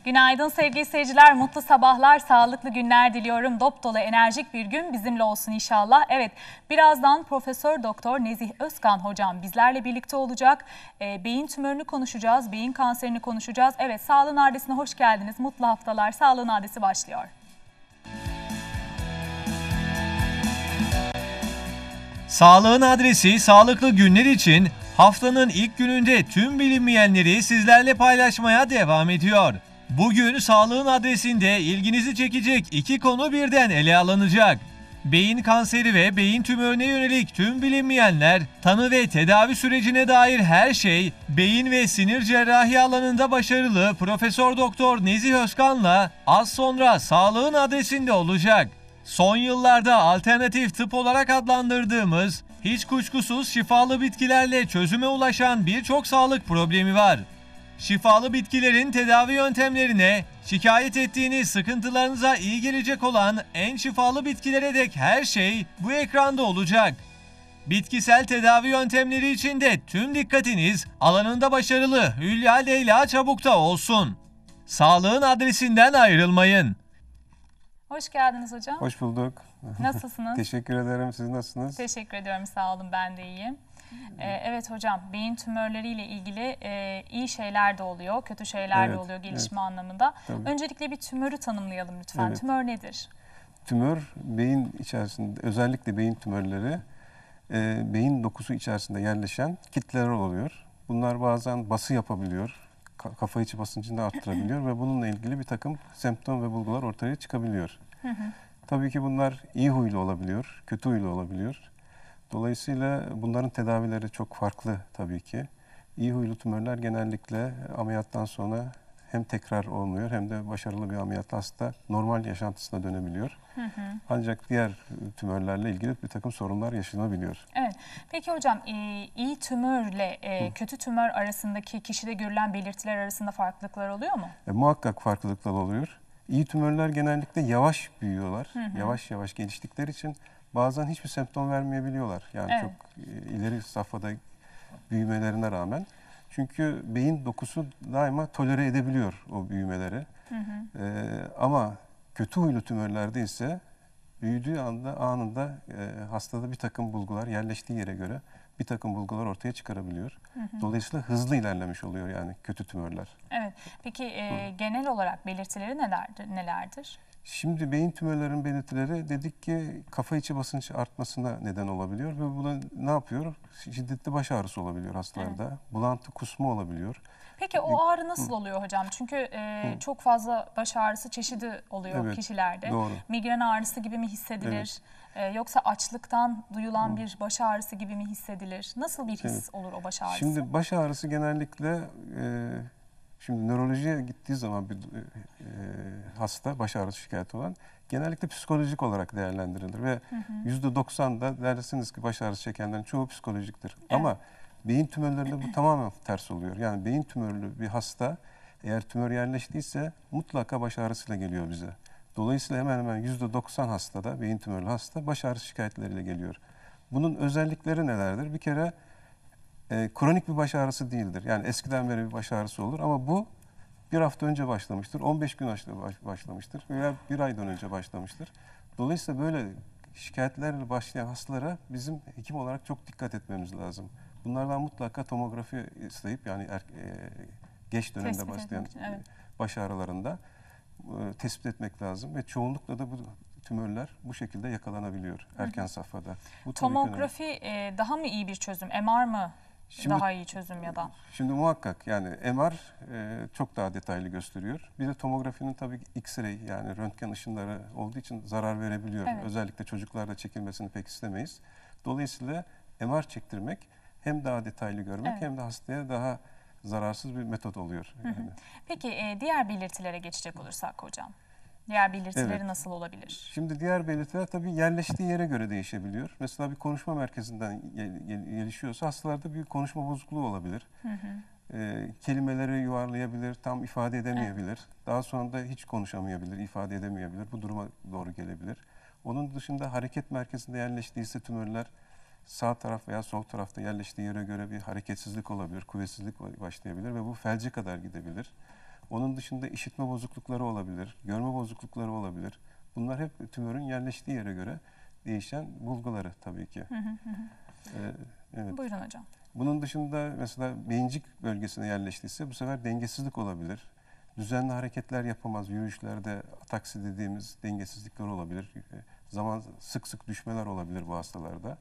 Günaydın sevgili seyirciler, mutlu sabahlar, sağlıklı günler diliyorum. Dop dolu enerjik bir gün bizimle olsun inşallah. Evet, birazdan Profesör Doktor Nezih Özkan hocam bizlerle birlikte olacak. Beyin tümörünü konuşacağız, beyin kanserini konuşacağız. Evet, Sağlığın Adresi'ne hoş geldiniz. Mutlu haftalar. Sağlığın Adresi başlıyor. Sağlığın Adresi sağlıklı günler için haftanın ilk gününde tüm bilinmeyenleri sizlerle paylaşmaya devam ediyor. Bugün Sağlığın Adresi'nde ilginizi çekecek iki konu birden ele alınacak. Beyin kanseri ve beyin tümörüne yönelik tüm bilinmeyenler, tanı ve tedavi sürecine dair her şey, beyin ve sinir cerrahi alanında başarılı Profesör Doktor Nezih Özkan'la az sonra Sağlığın Adresi'nde olacak. Son yıllarda alternatif tıp olarak adlandırdığımız, hiç kuşkusuz şifalı bitkilerle çözüme ulaşan birçok sağlık problemi var. Şifalı bitkilerin tedavi yöntemlerine, şikayet ettiğiniz sıkıntılarınıza iyi gelecek olan en şifalı bitkilere dek her şey bu ekranda olacak. Bitkisel tedavi yöntemleri için de tüm dikkatiniz alanında başarılı Hülya Leyla Çabuk'ta olsun. Sağlığın Adresinden ayrılmayın. Hoş geldiniz hocam. Hoş bulduk. Nasılsınız? Teşekkür ederim. Siz nasılsınız? Teşekkür ediyorum, sağ olun, ben de iyiyim. Evet hocam, beyin tümörleriyle ilgili iyi şeyler de oluyor, kötü şeyler de oluyor gelişme anlamında. Tabii. Öncelikle bir tümörü tanımlayalım lütfen. Evet. Tümör nedir? Tümör, beyin içerisinde, özellikle beyin tümörleri, beyin dokusu içerisinde yerleşen kitleler oluyor. Bunlar bazen bası yapabiliyor, kafa içi basıncını da arttırabiliyor ve bununla ilgili bir takım semptom ve bulgular ortaya çıkabiliyor. Tabii ki bunlar iyi huylu olabiliyor, kötü huylu olabiliyor. Dolayısıyla bunların tedavileri çok farklı tabii ki. İyi huylu tümörler genellikle ameliyattan sonra hem tekrar olmuyor hem de başarılı bir ameliyatla hasta normal yaşantısına dönebiliyor. Ancak diğer tümörlerle ilgili bir takım sorunlar yaşanabiliyor. Evet. Peki hocam, iyi tümörle kötü tümör arasındaki kişide görülen belirtiler arasında farklılıklar oluyor mu? Muhakkak farklılıklar oluyor. İyi tümörler genellikle yavaş büyüyorlar. Yavaş yavaş geliştikleri için bazen hiçbir semptom vermeyebiliyorlar. Yani çok ileri safhada büyümelerine rağmen. Çünkü beyin dokusu daima tolere edebiliyor o büyümeleri. Ama kötü huylu tümörlerde ise büyüdüğü anda anında hastada bir takım bulgular yerleştiği yere göre bir takım bulgular ortaya çıkarabiliyor. Dolayısıyla hızlı ilerlemiş oluyor yani kötü tümörler. Evet. Peki genel olarak belirtileri nelerdir? Şimdi beyin tümörlerinin belirtileri dedik ki kafa içi basınç artmasına neden olabiliyor ve bu da ne yapıyor? Şiddetli baş ağrısı olabiliyor hastalarda. Bulantı, kusma olabiliyor. Peki o ağrı nasıl oluyor hocam? Çünkü çok fazla baş ağrısı çeşidi oluyor kişilerde. Doğru. Migren ağrısı gibi mi hissedilir? Yoksa açlıktan duyulan bir baş ağrısı gibi mi hissedilir? Nasıl bir his olur o baş ağrısı? Şimdi baş ağrısı genellikle şimdi nörolojiye gittiği zaman bir hasta baş ağrısı şikayeti olan genellikle psikolojik olarak değerlendirilir ve %90'da dersiniz ki baş ağrısı çekenlerin çoğu psikolojiktir. Evet. Ama beyin tümörlerinde bu tamamen ters oluyor. Yani beyin tümörlü bir hasta eğer tümör yerleştiyse mutlaka baş ağrısıyla geliyor bize. Dolayısıyla hemen hemen %90 hastada, beyin tümörlü hasta baş ağrısı şikayetleriyle geliyor. Bunun özellikleri nelerdir? Bir kere kronik bir baş ağrısı değildir. Yani eskiden beri bir baş ağrısı olur ama bu bir hafta önce başlamıştır, 15 gün başlamıştır veya bir aydan önce başlamıştır. Dolayısıyla böyle şikayetlerle başlayan hastalara bizim hekim olarak çok dikkat etmemiz lazım. Bunlardan mutlaka tomografi isteyip yani geç dönemde başlayan baş ağrılarında tespit etmek lazım ve çoğunlukla da bu tümörler bu şekilde yakalanabiliyor erken safhada. Bu tomografi daha mı iyi bir çözüm? MR mı daha iyi çözüm ya da? Şimdi muhakkak yani MR çok daha detaylı gösteriyor. Bir de tomografinin tabii X-ray yani röntgen ışınları olduğu için zarar verebiliyor. Evet. Özellikle çocuklarda çekilmesini pek istemeyiz. Dolayısıyla MR çektirmek hem daha detaylı görmek hem de hastaya daha zararsız bir metot oluyor. Yani. Peki diğer belirtilere geçecek olursak hocam? Diğer belirtileri nasıl olabilir? Şimdi diğer belirtiler tabii yerleştiği yere göre değişebiliyor. Mesela bir konuşma merkezinden gelişiyorsa hastalarda bir konuşma bozukluğu olabilir. Kelimeleri yuvarlayabilir, tam ifade edemeyebilir. Daha sonra da hiç konuşamayabilir, ifade edemeyebilir. Bu duruma doğru gelebilir. Onun dışında hareket merkezinde yerleştiyse tümörler sağ taraf veya sol tarafta yerleştiği yere göre bir hareketsizlik olabilir, kuvvetsizlik başlayabilir ve bu felce kadar gidebilir. Onun dışında işitme bozuklukları olabilir, görme bozuklukları olabilir. Bunlar hep tümörün yerleştiği yere göre değişen bulguları tabii ki. Evet. Buyurun hocam. Bunun dışında mesela beyincik bölgesine yerleştiyse bu sefer dengesizlik olabilir. Düzenli hareketler yapamaz. Yürüyüşlerde ataksi dediğimiz dengesizlikler olabilir. Zaman sık sık düşmeler olabilir bu hastalarda.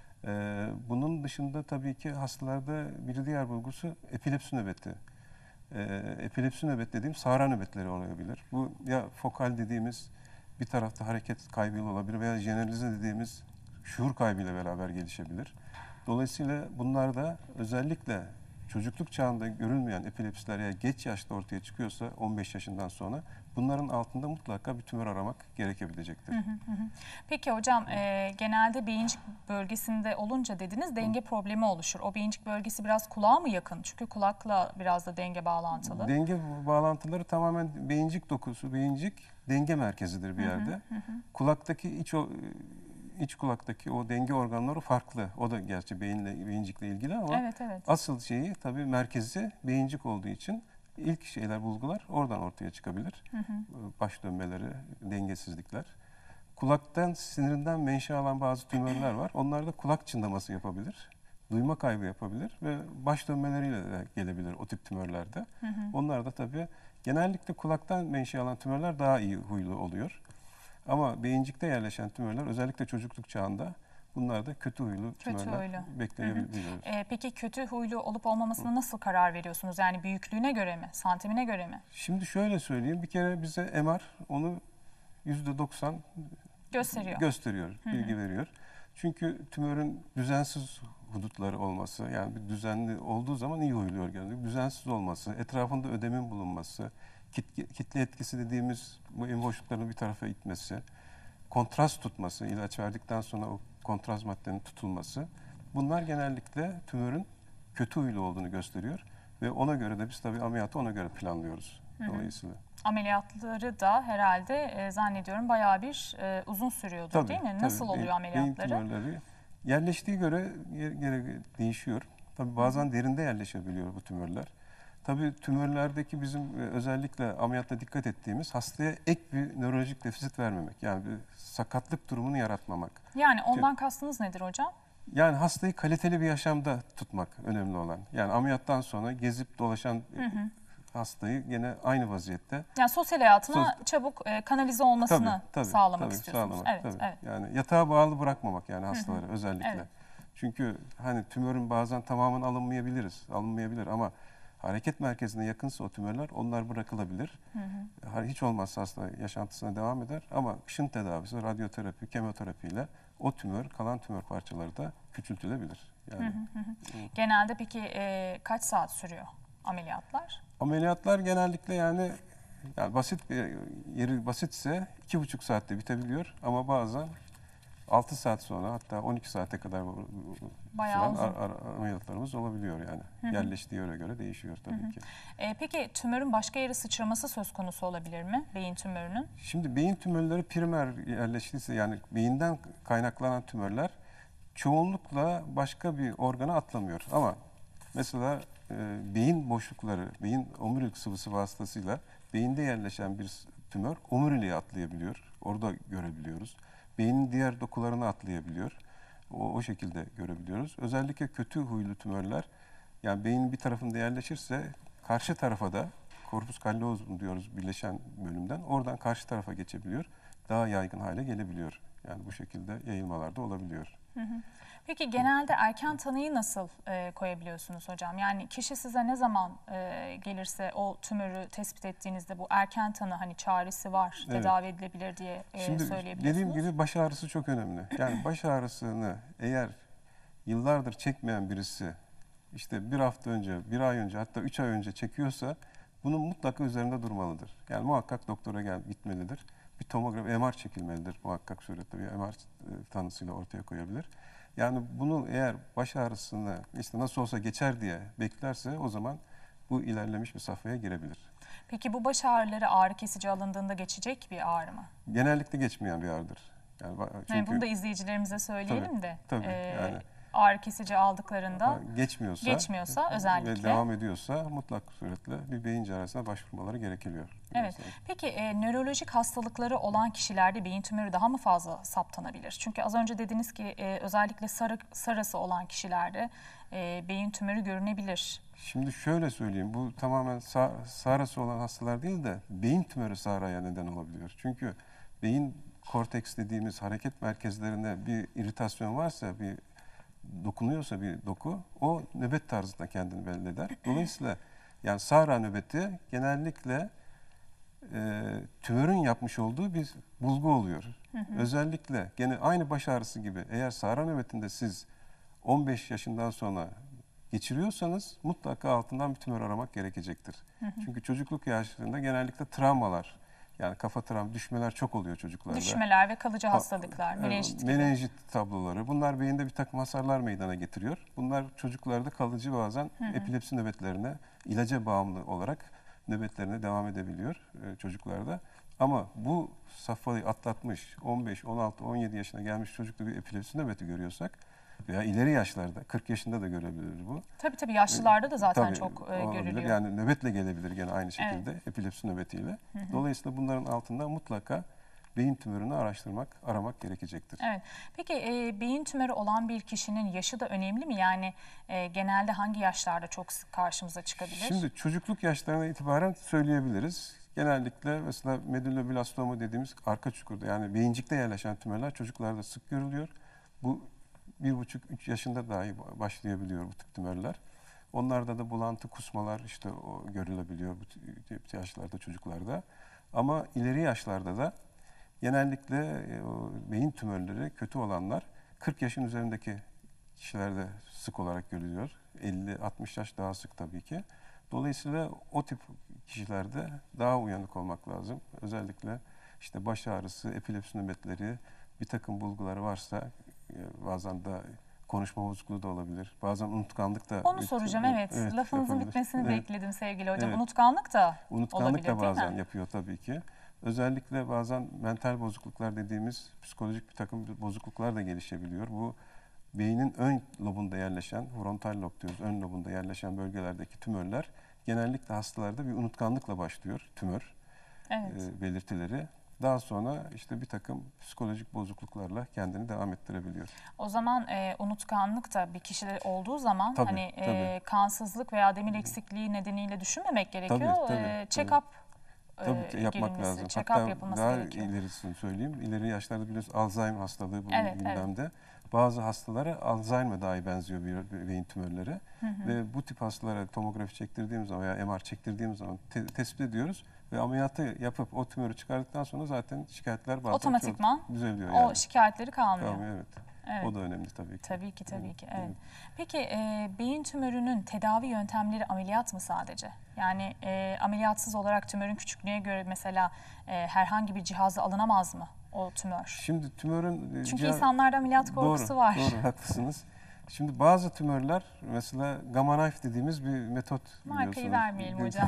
Bunun dışında tabii ki hastalarda bir diğer bulgusu epilepsi nöbeti. Epilepsi nöbet dediğim sahra nöbetleri olabilir. Bu ya fokal dediğimiz bir tarafta hareket kaybıyla olabilir veya jeneralize dediğimiz şuur kaybıyla beraber gelişebilir. Dolayısıyla bunlar da özellikle çocukluk çağında görülmeyen epilepsiler ya geç yaşta ortaya çıkıyorsa 15 yaşından sonra bunların altında mutlaka bir tümör aramak gerekebilecektir. Peki hocam genelde beyincik bölgesinde olunca dediniz denge problemi oluşur. O beyincik bölgesi biraz kulağa mı yakın? Çünkü kulakla biraz da denge bağlantılı. Denge bağlantıları tamamen beyincik dokusu, beyincik denge merkezidir bir yerde. Kulaktaki iç kulaktaki o denge organları farklı. O da gerçi beyincikle ilgili ama Evet, evet. asıl şeyi tabii merkezi beyincik olduğu için ilk bulgular oradan ortaya çıkabilir. Baş dönmeleri, dengesizlikler. Kulaktan, sinirinden menşe alan bazı tümörler var. Onlar da kulak çınlaması yapabilir. Duyma kaybı yapabilir ve baş dönmeleriyle de gelebilir o tip tümörlerde. Onlar da tabii genellikle kulaktan menşe alan tümörler daha iyi huylu oluyor. Ama beyincikte yerleşen tümörler özellikle çocukluk çağında bunlar da kötü huylu tümörler bekleyebiliyoruz. Peki kötü huylu olup olmamasına nasıl karar veriyorsunuz? Yani büyüklüğüne göre mi, santimine göre mi? Şimdi şöyle söyleyeyim, bir kere bize MR onu %90 gösteriyor, bilgi veriyor. Çünkü tümörün düzensiz hudutları olması, yani bir düzenli olduğu zaman iyi huyluyor genelde. Düzensiz olması, etrafında ödemin bulunması, kitle etkisi dediğimiz bu en boşluklarını bir tarafa itmesi, kontrast tutması, ilaç verdikten sonra o kontrast maddenin tutulması. Bunlar genellikle tümörün kötü huylu olduğunu gösteriyor ve ona göre de biz tabii ameliyatı ona göre planlıyoruz dolayısıyla. Ameliyatları da herhalde zannediyorum bayağı bir uzun sürüyordur Tabii, değil mi? tabii. Nasıl oluyor ameliyatları? Beyin tümörleri yerleştiği göre değişiyor. Tabii bazen derinde yerleşebiliyor bu tümörler. Tabii tümörlerdeki bizim özellikle ameliyatta dikkat ettiğimiz hastaya ek bir nörolojik defisit vermemek. Yani bir sakatlık durumunu yaratmamak. Yani ondan kastınız nedir hocam? Yani hastayı kaliteli bir yaşamda tutmak önemli olan. Yani ameliyattan sonra gezip dolaşan hastayı yine aynı vaziyette. Yani sosyal hayatına çabuk kanalize olmasını sağlamak tabii, istiyorsunuz. Sağlamak, Evet, evet. Yani yatağa bağlı bırakmamak yani hastaları özellikle. Evet. Çünkü hani tümörün bazen tamamen alınmayabilir ama hareket merkezine yakınsa o tümörler onlar bırakılabilir. Hiç olmazsa hasta yaşantısına devam eder ama ışın tedavisi, radyoterapi, kemoterapiyle o kalan tümör parçaları da küçültülebilir. Yani, Genelde peki kaç saat sürüyor ameliyatlar? Ameliyatlar genellikle yani basit bir yeri basitse 2,5 saatte bitebiliyor ama bazen 6 saat sonra hatta 12 saate kadar Bayağı süren ameliyatlarımız olabiliyor yani. Yerleştiği yere göre değişiyor tabii ki. Peki tümörün başka yere sıçraması söz konusu olabilir mi beyin tümörünün? Şimdi beyin tümörleri primer yerleştiyse yani beyinden kaynaklanan tümörler çoğunlukla başka bir organa atlamıyor. Ama mesela beyin boşlukları, beyin omurilik sıvısı vasıtasıyla beyinde yerleşen bir tümör omuriliğe atlayabiliyor. Orada görebiliyoruz. Beynin diğer dokularına atlayabiliyor. O şekilde görebiliyoruz. Özellikle kötü huylu tümörler yani beynin bir tarafında yerleşirse karşı tarafa da korpus callosum diyoruz birleşen bölümden. Oradan karşı tarafa geçebiliyor. Daha yaygın hale gelebiliyor. Yani bu şekilde yayılmalar da olabiliyor. Peki genelde erken tanıyı nasıl koyabiliyorsunuz hocam? Yani kişi size ne zaman gelirse o tümörü tespit ettiğinizde bu erken tanı hani çaresi var, tedavi edilebilir diye söyleyebiliyorsunuz. Dediğim gibi baş ağrısı çok önemli. Yani baş ağrısını eğer yıllardır çekmeyen birisi işte bir hafta önce, bir ay önce hatta 3 ay önce çekiyorsa bunun mutlaka üzerinde durmalıdır. Yani muhakkak doktora gitmelidir. Bir tomografi, MR çekilmelidir muhakkak surette bir MR tanısıyla ortaya koyabilir. Yani bunu eğer baş ağrısını işte nasıl olsa geçer diye beklerse o zaman bu ilerlemiş bir safhaya girebilir. Peki bu baş ağrıları ağrı kesici alındığında geçecek bir ağrı mı? Genellikle geçmeyen bir ağrıdır. Yani çünkü bunu da izleyicilerimize söyleyelim de. Tabii yani ağrı kesici aldıklarında geçmiyorsa özellikle ve devam ediyorsa mutlak suretle bir beyin cerrahisine başvurmaları gerekiyor. Evet. Peki nörolojik hastalıkları olan kişilerde beyin tümörü daha mı fazla saptanabilir? Çünkü az önce dediniz ki özellikle sarısı olan kişilerde beyin tümörü görünebilir. Şimdi şöyle söyleyeyim, bu tamamen sarası olan hastalar değil de beyin tümörü saraya neden olabiliyor. Çünkü beyin korteks dediğimiz hareket merkezlerinde bir iritasyon varsa, bir dokunuyorsa bir doku, o nöbet tarzında kendini belli eder. Dolayısıyla yani sara nöbeti genellikle tümörün yapmış olduğu bir bulgu oluyor. Özellikle gene aynı baş ağrısı gibi eğer sara nöbetinde siz 15 yaşından sonra geçiriyorsanız mutlaka altından bir tümör aramak gerekecektir. Çünkü çocukluk yaşlarında genellikle travmalar, yani kafa travma, düşmeler çok oluyor çocuklarda. Düşmeler ve kalıcı hastalıklar, menenjit gibi. Menenjit tabloları, bunlar beyinde bir takım hasarlar meydana getiriyor. Bunlar çocuklarda kalıcı, bazen epilepsi nöbetlerine, ilaca bağımlı olarak nöbetlerine devam edebiliyor çocuklarda. Ama bu safhayı atlatmış 15, 16, 17 yaşına gelmiş çocukta bir epilepsi nöbeti görüyorsak veya ileri yaşlarda, 40 yaşında da görebiliriz bu. Tabii yaşlılarda da zaten Tabii, çok olabilir. görülüyor. Yani nöbetle gelebilir gene aynı şekilde, epilepsi nöbetiyle. Dolayısıyla bunların altında mutlaka beyin tümörünü aramak gerekecektir. Evet. Peki beyin tümörü olan bir kişinin yaşı da önemli mi? Yani genelde hangi yaşlarda çok sık karşımıza çıkabilir? Şimdi çocukluk yaşlarına itibaren söyleyebiliriz. Genellikle mesela medülloblastomu dediğimiz arka çukurda, yani beyincikte yerleşen tümörler çocuklarda sık görülüyor. Bu 1,5-3 yaşında dahi başlayabiliyor bu tip tümörler. Onlarda da bulantı, kusmalar işte o görülebiliyor bu tip yaşlarda, çocuklarda. Ama ileri yaşlarda da genellikle beyin tümörleri kötü olanlar 40 yaşın üzerindeki kişilerde sık olarak görülüyor. 50-60 yaş daha sık tabii ki. Dolayısıyla o tip kişilerde daha uyanık olmak lazım. Özellikle işte baş ağrısı, epilepsi nöbetleri, bir takım bulguları varsa bazen de konuşma bozukluğu da olabilir. Bazen unutkanlık da. Onu soracağım, evet. Lafınızın yapabilir. bitmesini bekledim sevgili hocam. Evet. Unutkanlık da Unutkanlık olabilir, da bazen değil mi? yapıyor tabii ki. Özellikle bazen mental bozukluklar dediğimiz psikolojik bir takım bozukluklar da gelişebiliyor. Bu beynin ön lobunda yerleşen, frontal lob diyoruz, ön lobunda yerleşen bölgelerdeki tümörler genellikle hastalarda bir unutkanlıkla başlıyor tümör belirtileri. Daha sonra işte bir takım psikolojik bozukluklarla kendini devam ettirebiliyor. O zaman unutkanlık da bir kişide olduğu zaman tabii. kansızlık veya demir eksikliği nedeniyle düşünmemek gerekiyor. Check-up Tabii yapmak lazım. Check-up yapılması daha gerekiyor. ilerisini söyleyeyim. İleri yaşlarda biliyorsunuz Alzheimer hastalığı bu Evet, gündemde. Bazı hastalara Alzheimer dahi benziyor beyin tümörleri. Ve bu tip hastalara tomografi çektirdiğimiz zaman veya MR çektirdiğimiz zaman tespit ediyoruz. Ve ameliyatı yapıp o tümörü çıkardıktan sonra zaten şikayetler bazen otomatikman çok düzeliyor. O şikayetleri kalmıyor. Evet. O da önemli tabii ki. Tabii ki. Evet. Peki beyin tümörünün tedavi yöntemleri ameliyat mı sadece? Yani ameliyatsız olarak tümörün küçüklüğüne göre mesela herhangi bir cihazla alınamaz mı o tümör? Şimdi tümörün... Çünkü insanlarda ameliyat korkusu var. Doğru, haklısınız. Şimdi bazı tümörler, mesela Gamma Knife dediğimiz bir metot biliyorsunuz. Markayı vermeyelim hocam.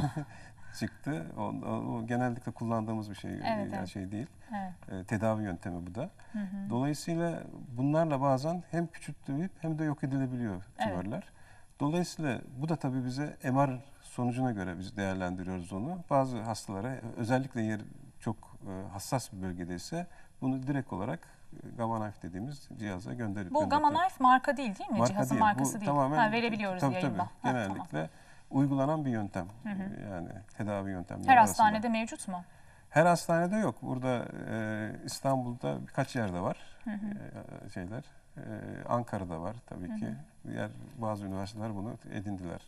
Çıktı. O genellikle kullandığımız bir şey, şey değil. Tedavi yöntemi bu da. Dolayısıyla bunlarla bazen hem küçültülüp hem de yok edilebiliyor tümörler. Dolayısıyla bu da tabii bize MR sonucuna göre biz değerlendiriyoruz onu. Bazı hastalara özellikle yer çok hassas bir bölgedeyse bunu direkt olarak Gamma Knife dediğimiz cihaza gönderiyoruz. Bu Gamma Knife marka değil mi? Marka Cihazın değil. markası Bu değil. tamamen, verebiliyoruz tabii, yayında. Genellikle uygulanan bir yöntem. Yani tedavi yöntemleri Her arasında. hastanede mevcut mu? Her hastanede yok. Burada İstanbul'da birkaç yerde var. Şeyler. Ankara'da var tabii ki. Diğer bazı üniversiteler bunu edindiler.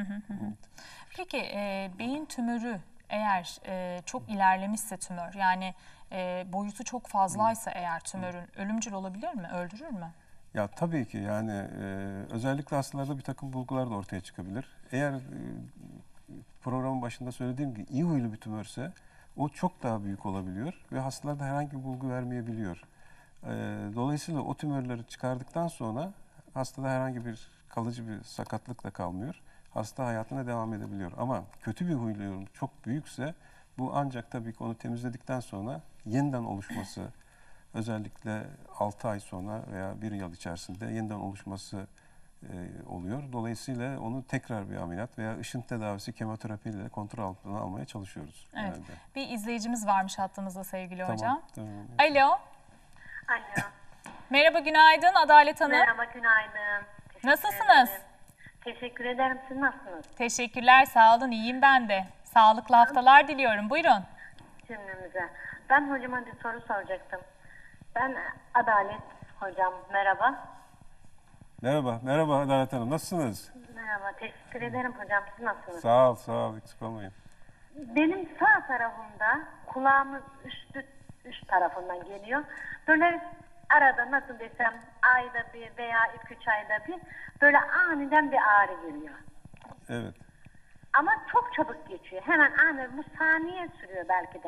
Peki beyin tümörü eğer çok ilerlemişse tümör, yani boyutu çok fazlaysa eğer tümörün ölümcül olabilir mi? Öldürür mü? Ya tabii ki, yani özellikle hastalarda bir takım bulgular da ortaya çıkabilir. Eğer programın başında söylediğim gibi iyi huylu bir tümörse o çok daha büyük olabiliyor ve hastalarda herhangi bir bulgu vermeyebiliyor. Dolayısıyla o tümörleri çıkardıktan sonra hastada herhangi bir kalıcı bir sakatlık da kalmıyor. Hasta hayatına devam edebiliyor. Ama kötü bir huylu, çok büyükse bu ancak tabii ki onu temizledikten sonra yeniden oluşması özellikle 6 ay sonra veya 1 yıl içerisinde yeniden oluşması oluyor. Dolayısıyla onu tekrar bir ameliyat veya ışın tedavisi, kemoterapiyle kontrol altına almaya çalışıyoruz. Evet. Genelde. Bir izleyicimiz varmış hattımızda sevgili hocam. Tamam. Alo. Alo. Merhaba, günaydın Adalet Hanım. Merhaba, günaydın. Teşekkür Nasılsınız? ederim. Teşekkür ederim. Siz nasılsınız? Teşekkürler, sağ olun, iyiyim ben de. Sağlıklı haftalar diliyorum. Buyurun. Cümlemize. Ben hocama bir soru soracaktım. Ben Adalet hocam. Merhaba. Merhaba Adalet Hanım. Nasılsınız? Merhaba. Teşekkür ederim hocam. Siz nasılsınız? Sağ ol. Eksik olmayın. Benim sağ tarafımda kulağımın üst tarafından geliyor. Böyle arada nasıl desem ayda bir veya 2-3 ayda bir böyle aniden bir ağrı geliyor. Evet. Ama çok çabuk geçiyor. Hemen aniden bu saniye sürüyor belki de.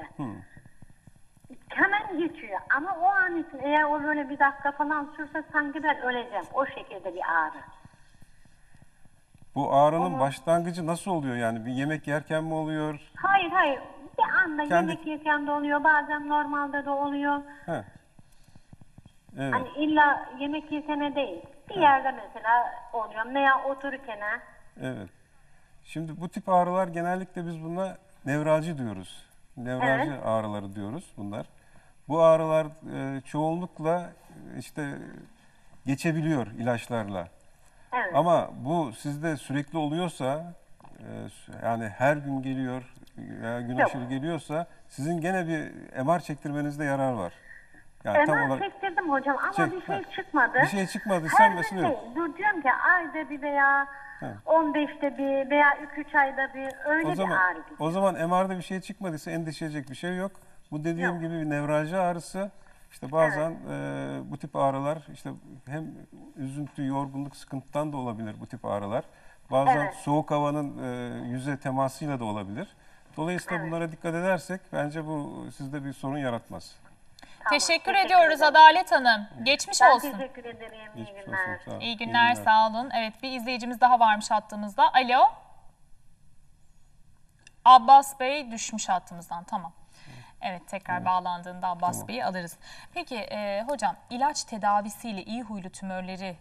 Hemen geçiyor. Ama o an için eğer o böyle bir dakika falan sürse sanki ben öleceğim. O şekilde bir ağrı. Bu ağrının başlangıcı nasıl oluyor yani? Bir yemek yerken mi oluyor? Hayır. Bir anda Kendi- yemek yerken de oluyor. Bazen normalde de oluyor. Heh. Evet. Hani illa yemek yesene değil. Bir yerde mesela oluyor. Veya otururken ha. Evet. Şimdi bu tip ağrılar genellikle biz buna nevralji diyoruz. Nevralji ağrıları diyoruz bunlar. Bu ağrılar çoğunlukla işte geçebiliyor ilaçlarla. Evet. Ama bu sizde sürekli oluyorsa yani her gün geliyor veya gün Yok. aşırı geliyorsa sizin gene bir MR çektirmenizde yarar var. Yani Ben çektirdim hocam ama Çek, bir şey ha. çıkmadı. Bir şey çıkmadıysa Her mesele gün yok. değil. Dur diyorum ki ayda bir veya 15'te bir veya 2-3 ayda bir öyle bir ağrı gidiyor. O zaman MR'da bir şey çıkmadıysa endişe edecek bir şey yok. Bu dediğim Yok. gibi bir nevralji ağrısı. İşte bazen bu tip ağrılar işte hem üzüntü, yorgunluk, sıkıntıdan da olabilir bu tip ağrılar. Bazen Evet. soğuk havanın yüze temasıyla da olabilir. Dolayısıyla bunlara dikkat edersek bence bu sizde bir sorun yaratmaz. Tamam, Teşekkür ediyoruz ederim. Adalet Hanım. Geçmiş Ben olsun. teşekkür ederim. İyi Geçmiş günler. olsun, sağ olun. İyi günler, sağ olun. Evet, bir izleyicimiz daha varmış hattımızda. Alo. Abbas Bey düşmüş hattımızdan, tamam. Evet, tekrar bağlandığında Abbas Bey'i alırız. Peki hocam, ilaç tedavisiyle iyi huylu tümörleri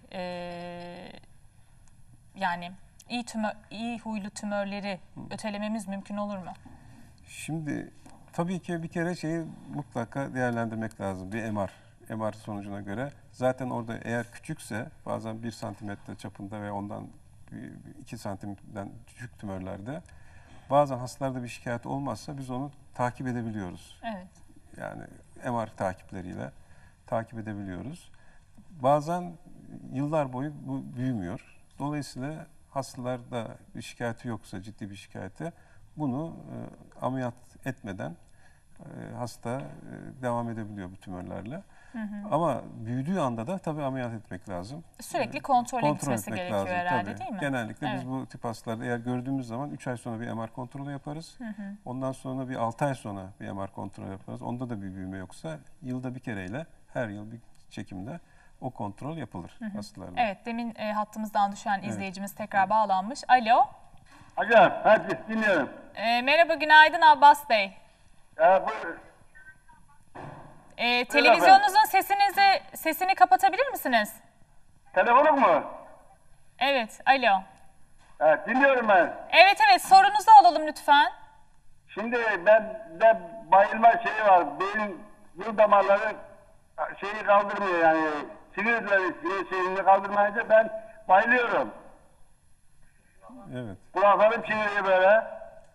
yani iyi huylu tümörleri ötelememiz mümkün olur mu? Şimdi tabii ki bir kere şeyi mutlaka değerlendirmek lazım. Bir MR sonucuna göre. Zaten orada eğer küçükse bazen 1 santimetre çapında ve ondan 2 santimden küçük tümörlerde bazen hastalarda bir şikayet olmazsa biz onu takip edebiliyoruz. Evet. Yani MR takipleriyle takip edebiliyoruz. Bazen yıllar boyu bu büyümüyor. Dolayısıyla hastalarda bir şikayeti yoksa, ciddi bir şikayeti bunu ameliyat etmeden hasta devam edebiliyor bu tümörlerle. Ama büyüdüğü anda da tabii ameliyat etmek lazım. Sürekli kontrole gitmesi gerekiyor herhalde, tabii. değil mi? Genellikle Evet. biz bu tip hastalarda eğer gördüğümüz zaman 3 ay sonra bir MR kontrolü yaparız. Ondan sonra bir 6 ay sonra bir MR kontrolü yaparız. Onda da bir büyüme yoksa yılda bir kereyle her yıl bir çekimde o kontrol yapılır hastalarda. Evet, demin hattımızdan düşen izleyicimiz tekrar bağlanmış. Alo. Hocam, hadi dinliyorum. Merhaba, günaydın Abbas Bey. Buyurun. Televizyonunuzun sesini kapatabilir misiniz? Telefonuk mu? Evet, alo. Dinliyorum ben. Evet, sorunuzu alalım lütfen. Şimdi de bayılma şeyi var. Beyin damarları şeyi kaldırmıyor yani. Sinir şeyini kaldırmayınca ben bayılıyorum. Evet. Kulaklarım çınlıyor böyle.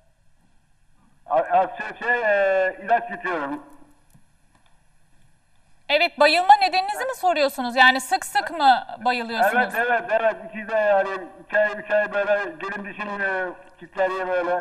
İlaç yutuyorum. Evet, bayılma nedeninizi mi soruyorsunuz? Yani sık sık mı bayılıyorsunuz? Evet. İkide yani 2 ay böyle gelim dişim kilitleniyor böyle.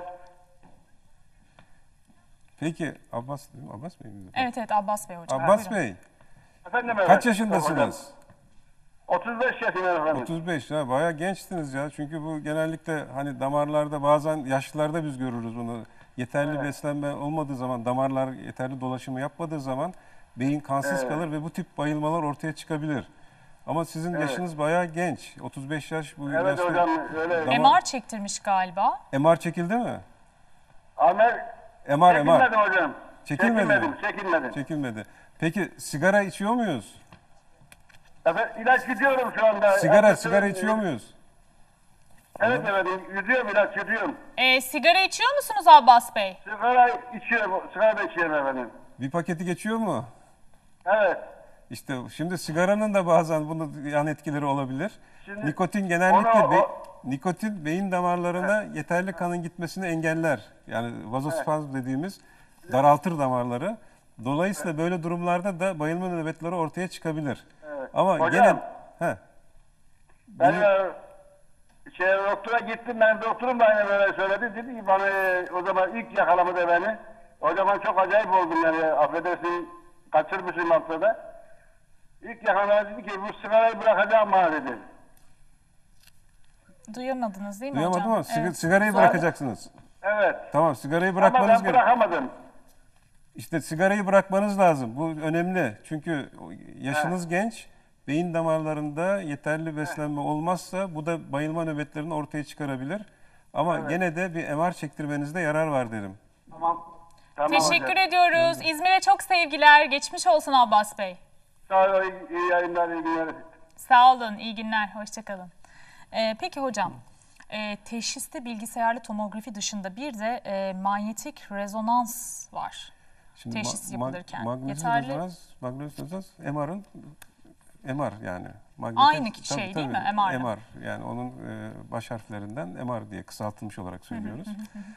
Peki Abbas değil mi? Abbas Bey mi? Evet, Abbas Bey hocam. Abbas Buyurun. Bey Efendim evet. kaç yaşındasınız? Hocam, 35 yaşındayım efendim. 35 ha, bayağı gençtiniz ya. Çünkü bu genellikle hani damarlarda bazen yaşlılarda biz görürüz bunu. Yeterli beslenme olmadığı zaman, damarlar yeterli dolaşımı yapmadığı zaman beyin kansız kalır ve bu tip bayılmalar ortaya çıkabilir. Ama sizin yaşınız bayağı genç. 35 yaş bu Evet yaşta. hocam öyle. MR çektirmiş galiba. MR çekildi mi? Amer MR. çekilmedim hocam. Çekilmedi. Çekilmedi. Peki sigara içiyor muyuz? Efendim, ilaç gidiyorum şu anda. Sigara içiyor muyuz? Evet efendim, ilaç yutuyorum. Sigara içiyor musunuz Abbas Bey? Sigara da içiyorum efendim. Bir paketi geçiyor mu? Evet. İşte şimdi sigaranın da bazen bunun yan etkileri olabilir. Şimdi Nikotin genellikle nikotin beyin damarlarına yeterli kanın gitmesini engeller. Yani vazospazm dediğimiz daraltır damarları. Dolayısıyla böyle durumlarda da bayılma nöbetleri ortaya çıkabilir. Evet. Ama Hocam, gene ben doktora gittim, ben doktorum da aynı böyle söyledi. Dedi ki bana o zaman ilk yakalamadı beni. O zaman çok acayip oldum yani, affedersin, kaçırmışım haftada. İlk yakalamadı, dedi ki bu sigarayı bırakacağım bana dedi. Duyamadınız değil mi duyamadım hocam? ama Evet. sigarayı bırakacaksınız. Evet. Tamam, sigarayı Ama bırakmanız ben gerekiyor. bırakamadım. İşte sigarayı bırakmanız lazım. Bu önemli. Çünkü yaşınız genç. Beyin damarlarında yeterli beslenme olmazsa bu da bayılma nöbetlerini ortaya çıkarabilir. Ama gene de bir MR çektirmenizde yarar var derim. Tamam. Teşekkür ediyoruz. İzmir'e çok sevgiler. Geçmiş olsun Abbas Bey. Sağ olun, iyi yayınlar, iyi günler. Sağ olun, iyi günler. Hoşçakalın. Peki hocam, teşhiste bilgisayarlı tomografi dışında bir de manyetik rezonans var. Şimdi Teşhis yapılırken. magnetik Yeterli. rezonans MR'ın MR yani. Aynı şey değil mi? MR'ın. MR yani onun baş harflerinden MR diye kısaltılmış olarak söylüyoruz.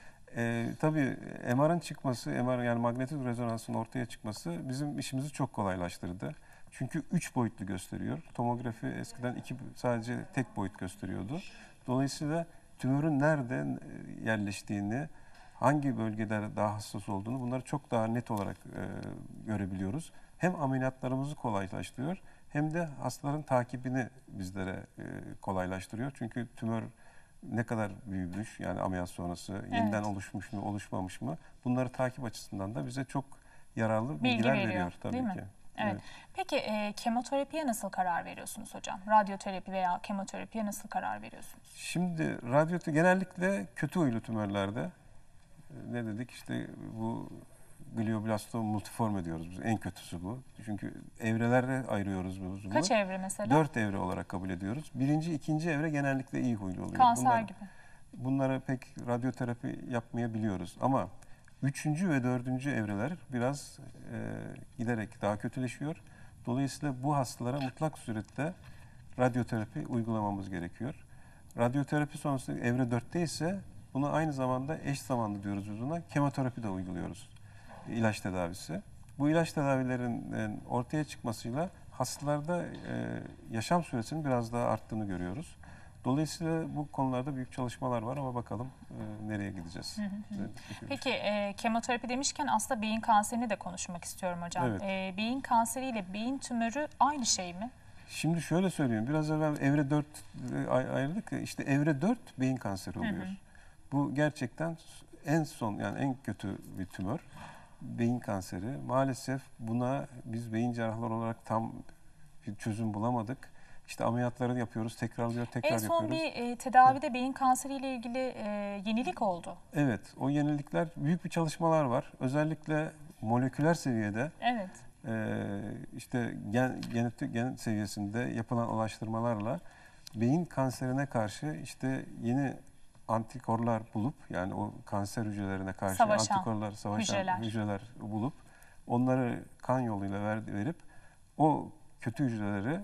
Tabii MR'ın çıkması, MR yani magnetik rezonansın ortaya çıkması bizim işimizi çok kolaylaştırdı. Çünkü 3 boyutlu gösteriyor. Tomografi eskiden sadece tek boyut gösteriyordu. Dolayısıyla tümörün nerede yerleştiğini, hangi bölgede daha hassas olduğunu bunları çok daha net olarak görebiliyoruz. Hem ameliyatlarımızı kolaylaştırıyor hem de hastaların takibini bizlere kolaylaştırıyor. Çünkü tümör ne kadar büyümüş yani ameliyat sonrası yeniden oluşmuş mu oluşmamış mı bunları takip açısından da bize çok yararlı bilgiler veriyor tabii değil mi? ki. Evet. Peki kemoterapiye nasıl karar veriyorsunuz hocam? Radyoterapi veya kemoterapiye nasıl karar veriyorsunuz? Şimdi radyoterapi genellikle kötü huylu tümörlerde ne dedik işte bu glioblastom multiforme diyoruz biz. En kötüsü bu. Çünkü evrelere ayırıyoruz biz bunu. Kaç evre mesela? 4 evre olarak kabul ediyoruz. Birinci, ikinci evre genellikle iyi huylu oluyor. Kanser gibi. Bunlara pek radyoterapi yapmayabiliyoruz. Ama 3. ve 4. evreler biraz giderek daha kötüleşiyor. Dolayısıyla bu hastalara mutlak surette radyoterapi uygulamamız gerekiyor. Radyoterapi sonrası evre 4'te ise bunu aynı zamanda eş zamanlı diyoruz biz buna. Kemoterapi de uyguluyoruz. İlaç tedavisi. Bu ilaç tedavilerin ortaya çıkmasıyla hastalarda yaşam süresinin biraz daha arttığını görüyoruz. Dolayısıyla bu konularda büyük çalışmalar var ama bakalım nereye gideceğiz. Peki kemoterapi demişken aslında beyin kanserini de konuşmak istiyorum hocam. Evet. Beyin kanseriyle beyin tümörü aynı şey mi? Şimdi şöyle söyleyeyim. Biraz evvel evre 4 ayırdık. İşte evre 4 beyin kanseri oluyor. Bu gerçekten en son yani en kötü bir tümör. Beyin kanseri. Maalesef buna biz beyin cerrahları olarak tam bir çözüm bulamadık. İşte ameliyatları yapıyoruz, tekrar En son yapıyoruz. bir tedavide beyin kanseriyle ilgili yenilik oldu. Evet, o yenilikler, büyük bir çalışmalar var. Özellikle moleküler seviyede, Evet. işte gen seviyesinde yapılan araştırmalarla beyin kanserine karşı işte yeni antikorlar bulup yani o kanser hücrelerine karşı antikorlar savaşan hücreler bulup onları kan yoluyla verip o kötü hücreleri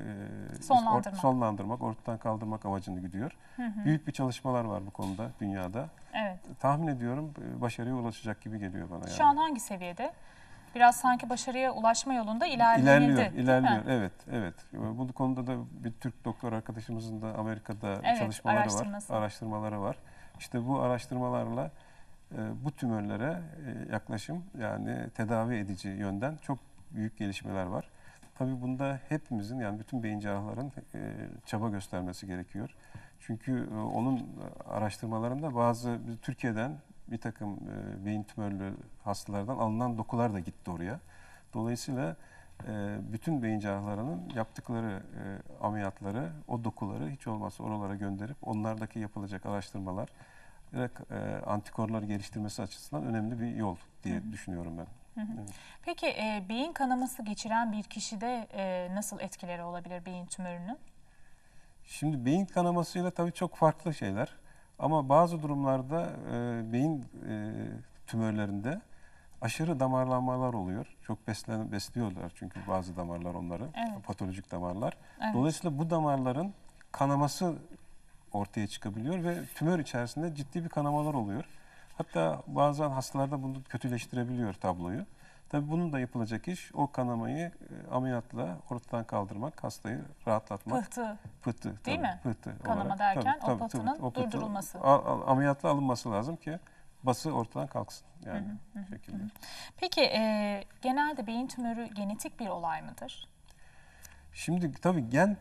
sonlandırmak, ortadan kaldırmak amacını gidiyor. Büyük bir çalışmalar var bu konuda dünyada. Evet. Tahmin ediyorum başarıya ulaşacak gibi geliyor bana. Şu an hangi seviyede? Biraz sanki başarıya ulaşma yolunda ilerliyor. Evet. Bu konuda da bir Türk doktor arkadaşımızın da Amerika'da araştırmaları var. İşte bu araştırmalarla bu tümörlere yaklaşım yani tedavi edici yönden çok büyük gelişmeler var. Tabii bunda hepimizin yani bütün beyin cerrahların çaba göstermesi gerekiyor. Çünkü onun araştırmalarında Türkiye'den bir takım beyin tümörlü hastalardan alınan dokular da gitti oraya. Dolayısıyla bütün beyin cerrahlarının yaptıkları ameliyatları, o dokuları hiç olmazsa oralara gönderip onlardaki yapılacak araştırmalar ve antikorları geliştirmesi açısından önemli bir yol diye düşünüyorum ben. Evet. Peki beyin kanaması geçiren bir kişide nasıl etkileri olabilir beyin tümörünün? Şimdi beyin kanamasıyla tabii çok farklı şeyler. Ama bazı durumlarda beyin tümörlerinde aşırı damarlanmalar oluyor. Çok besliyorlar çünkü bazı damarlar onları, Evet. patolojik damarlar. Evet. Dolayısıyla bu damarların kanaması ortaya çıkabiliyor ve tümör içerisinde ciddi bir kanamalar oluyor. Hatta bazen hastalarda bunu kötüleştirebiliyor tabloyu. Tabii bunun da yapılacak iş o kanamayı ameliyatla ortadan kaldırmak, hastayı rahatlatmak. Pıhtı değil Tabii, mi? pıhtı Kanama olarak. derken Tabii, o pıhtının o pıhtı durdurulması. ameliyatla alınması lazım ki bası ortadan kalksın yani bu şekilde. Peki genelde beyin tümörü genetik bir olay mıdır? Şimdi tabii gen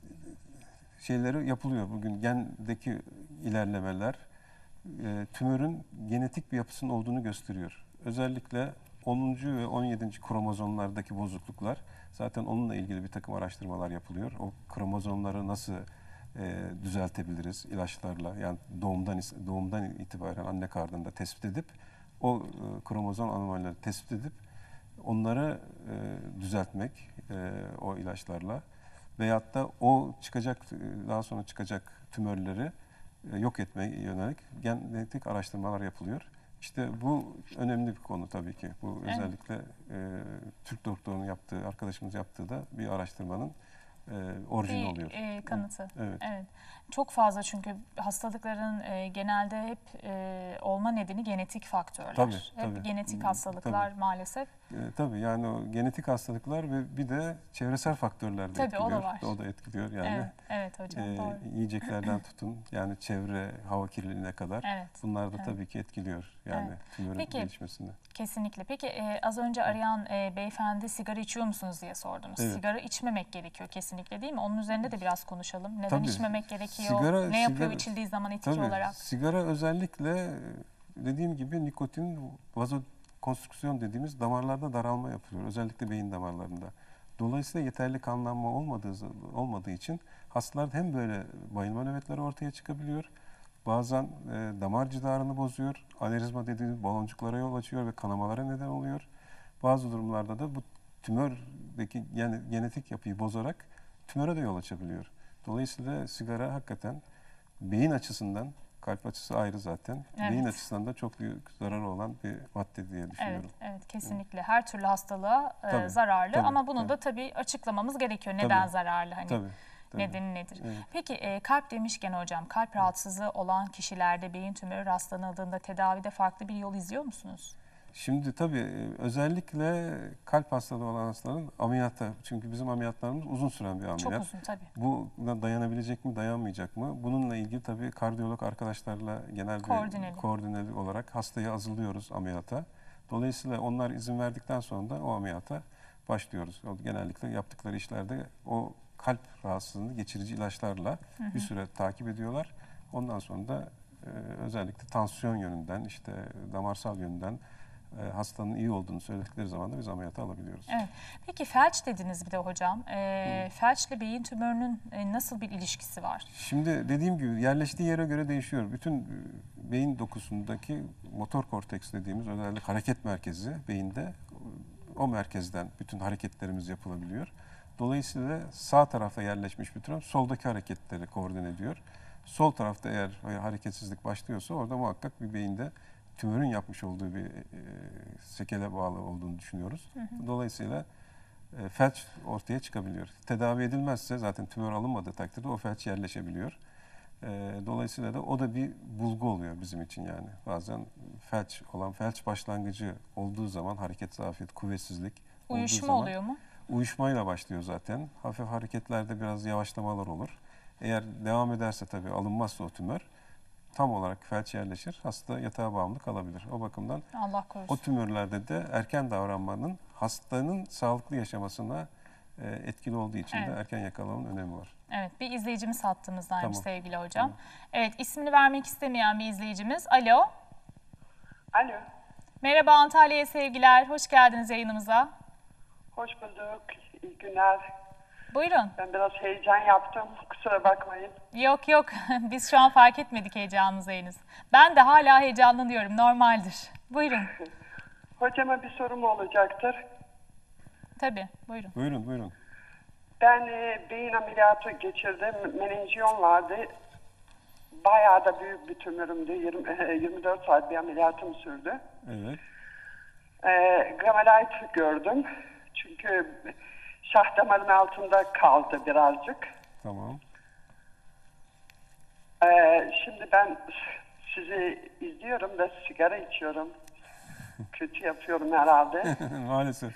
şeyleri yapılıyor bugün. Gendeki ilerlemeler tümörün genetik bir yapısının olduğunu gösteriyor. Özellikle 10. ve 17. kromozomlardaki bozukluklar, zaten onunla ilgili bir takım araştırmalar yapılıyor. O kromozomları nasıl düzeltebiliriz ilaçlarla, yani doğumdan itibaren anne karnında tespit edip o kromozom anomalileri tespit edip onları düzeltmek o ilaçlarla veyahut da o çıkacak, daha sonra çıkacak tümörleri yok etmeye yönelik genetik araştırmalar yapılıyor. İşte bu önemli bir konu tabii ki. Bu özellikle Türk doktorunun yaptığı, arkadaşımız yaptığı da bir araştırmanın orijini oluyor. Kanıtı. Evet. Evet. Çok fazla çünkü hastalıkların genelde hep olma nedeni genetik faktörler. Tabii, hep tabii. genetik hastalıklar maalesef. Tabii yani o genetik hastalıklar ve bir de çevresel faktörler de Tabii, etkiliyor. o da var. O da etkiliyor yani. Evet, evet hocam doğru. Yiyeceklerden tutun yani çevre, hava kirliliğine kadar Evet, bunlar da evet. tabii ki etkiliyor yani Evet. tümörün Peki, gelişmesini. Kesinlikle. Peki az önce arayan beyefendi sigara içiyor musunuz diye sordunuz. Evet. Sigara içmemek gerekiyor kesinlikle değil mi? Onun üzerinde de biraz konuşalım. Neden Tabii. içmemek gerekiyor? Ne yapıyor içildiği zaman etki Tabii, olarak? sigara özellikle dediğim gibi nikotin vazokonstrüksiyon dediğimiz damarlarda daralma yapıyor. Özellikle beyin damarlarında. Dolayısıyla yeterli kanlanma olmadığı için hastalarda hem böyle bayılma nöbetleri ortaya çıkabiliyor. Bazen damar cidarını bozuyor. Anevrizma dediğimiz baloncuklara yol açıyor ve kanamalara neden oluyor. Bazı durumlarda da bu tümördeki yani genetik yapıyı bozarak tümöre de yol açabiliyor. Dolayısıyla sigara hakikaten beyin açısından, kalp açısı ayrı zaten. Evet. Beyin açısından da çok büyük zararı olan bir madde diye Evet, düşünüyorum. evet kesinlikle. Her türlü hastalığa Tabii, zararlı tabii, ama bunu tabii. da tabii açıklamamız gerekiyor. Neden Tabii, zararlı? Hani tabii. nedeni nedir? Evet. Peki kalp demişken hocam, kalp rahatsızlığı olan kişilerde beyin tümörü rastlanıldığında tedavide farklı bir yol izliyor musunuz? Şimdi tabii özellikle kalp hastalığı olan hastaların ameliyata, çünkü bizim ameliyatlarımız uzun süren bir ameliyat. Çok uzun tabii. Buna dayanabilecek mi, dayanmayacak mı? Bununla ilgili tabii kardiyolog arkadaşlarla genel bir koordineli olarak hastayı hazırlıyoruz ameliyata. Dolayısıyla onlar izin verdikten sonra da o ameliyata başlıyoruz. Genellikle yaptıkları işlerde o kalp rahatsızlığını geçirici ilaçlarla bir süre takip ediyorlar. Ondan sonra da özellikle tansiyon yönünden, işte damarsal yönünden hastanın iyi olduğunu söyledikleri zaman da biz ameliyata alabiliyoruz. Evet. Peki felç dediniz bir de hocam. Felçle beyin tümörünün nasıl bir ilişkisi var? Şimdi dediğim gibi yerleştiği yere göre değişiyor. Bütün beyin dokusundaki motor korteks dediğimiz özellikle hareket merkezi beyinde, o merkezden bütün hareketlerimiz yapılabiliyor. Dolayısıyla sağ tarafa yerleşmiş bir tümör soldaki hareketleri koordine ediyor. Sol tarafta eğer hareketsizlik başlıyorsa orada muhakkak bir beyinde tümörün yapmış olduğu bir sekele bağlı olduğunu düşünüyoruz. Dolayısıyla felç ortaya çıkabiliyor. Tedavi edilmezse zaten tümör alınmadığı takdirde o felç yerleşebiliyor. Dolayısıyla da o da bir bulgu oluyor bizim için yani. Bazen felç başlangıcı olduğu zaman hareket zafiyeti, kuvvetsizlik olduğu zaman oluyor mu? Uyuşmayla başlıyor zaten. Hafif hareketlerde biraz yavaşlamalar olur. Eğer devam ederse tabii alınmazsa o tümör tam olarak felç yerleşir. Hasta yatağa bağımlı kalabilir. O bakımdan Allah korusun. o tümörlerde de erken davranmanın hastanın sağlıklı yaşamasına etkili olduğu için de erken yakalamanın önemi var. Evet, bir izleyicimiz hattımızdaymış sevgili hocam. Tamam. Evet, ismini vermek istemeyen bir izleyicimiz. Alo. Alo. Merhaba, Antalya'ya sevgiler. Hoş geldiniz yayınımıza. Hoş bulduk. İyi günler. Buyurun. Ben biraz heyecan yaptım. Kusura bakmayın. Yok yok, biz şu an fark etmedik heyecanınızı henüz. Ben de hala heyecanlanıyorum, normaldir. Buyurun. Hocama bir sorum olacaktır. Tabii, buyurun. Buyurun, buyurun. Ben beyin ameliyatı geçirdim. Menenjiyom vardı. Bayağı da büyük bir tümörümdü. 24 saat bir ameliyatım sürdü. Evet. Gamalite gördüm. Çünkü şah damarın altında kaldı birazcık. Tamam. Şimdi ben sizi izliyorum da sigara içiyorum. Kötü yapıyorum herhalde. Maalesef.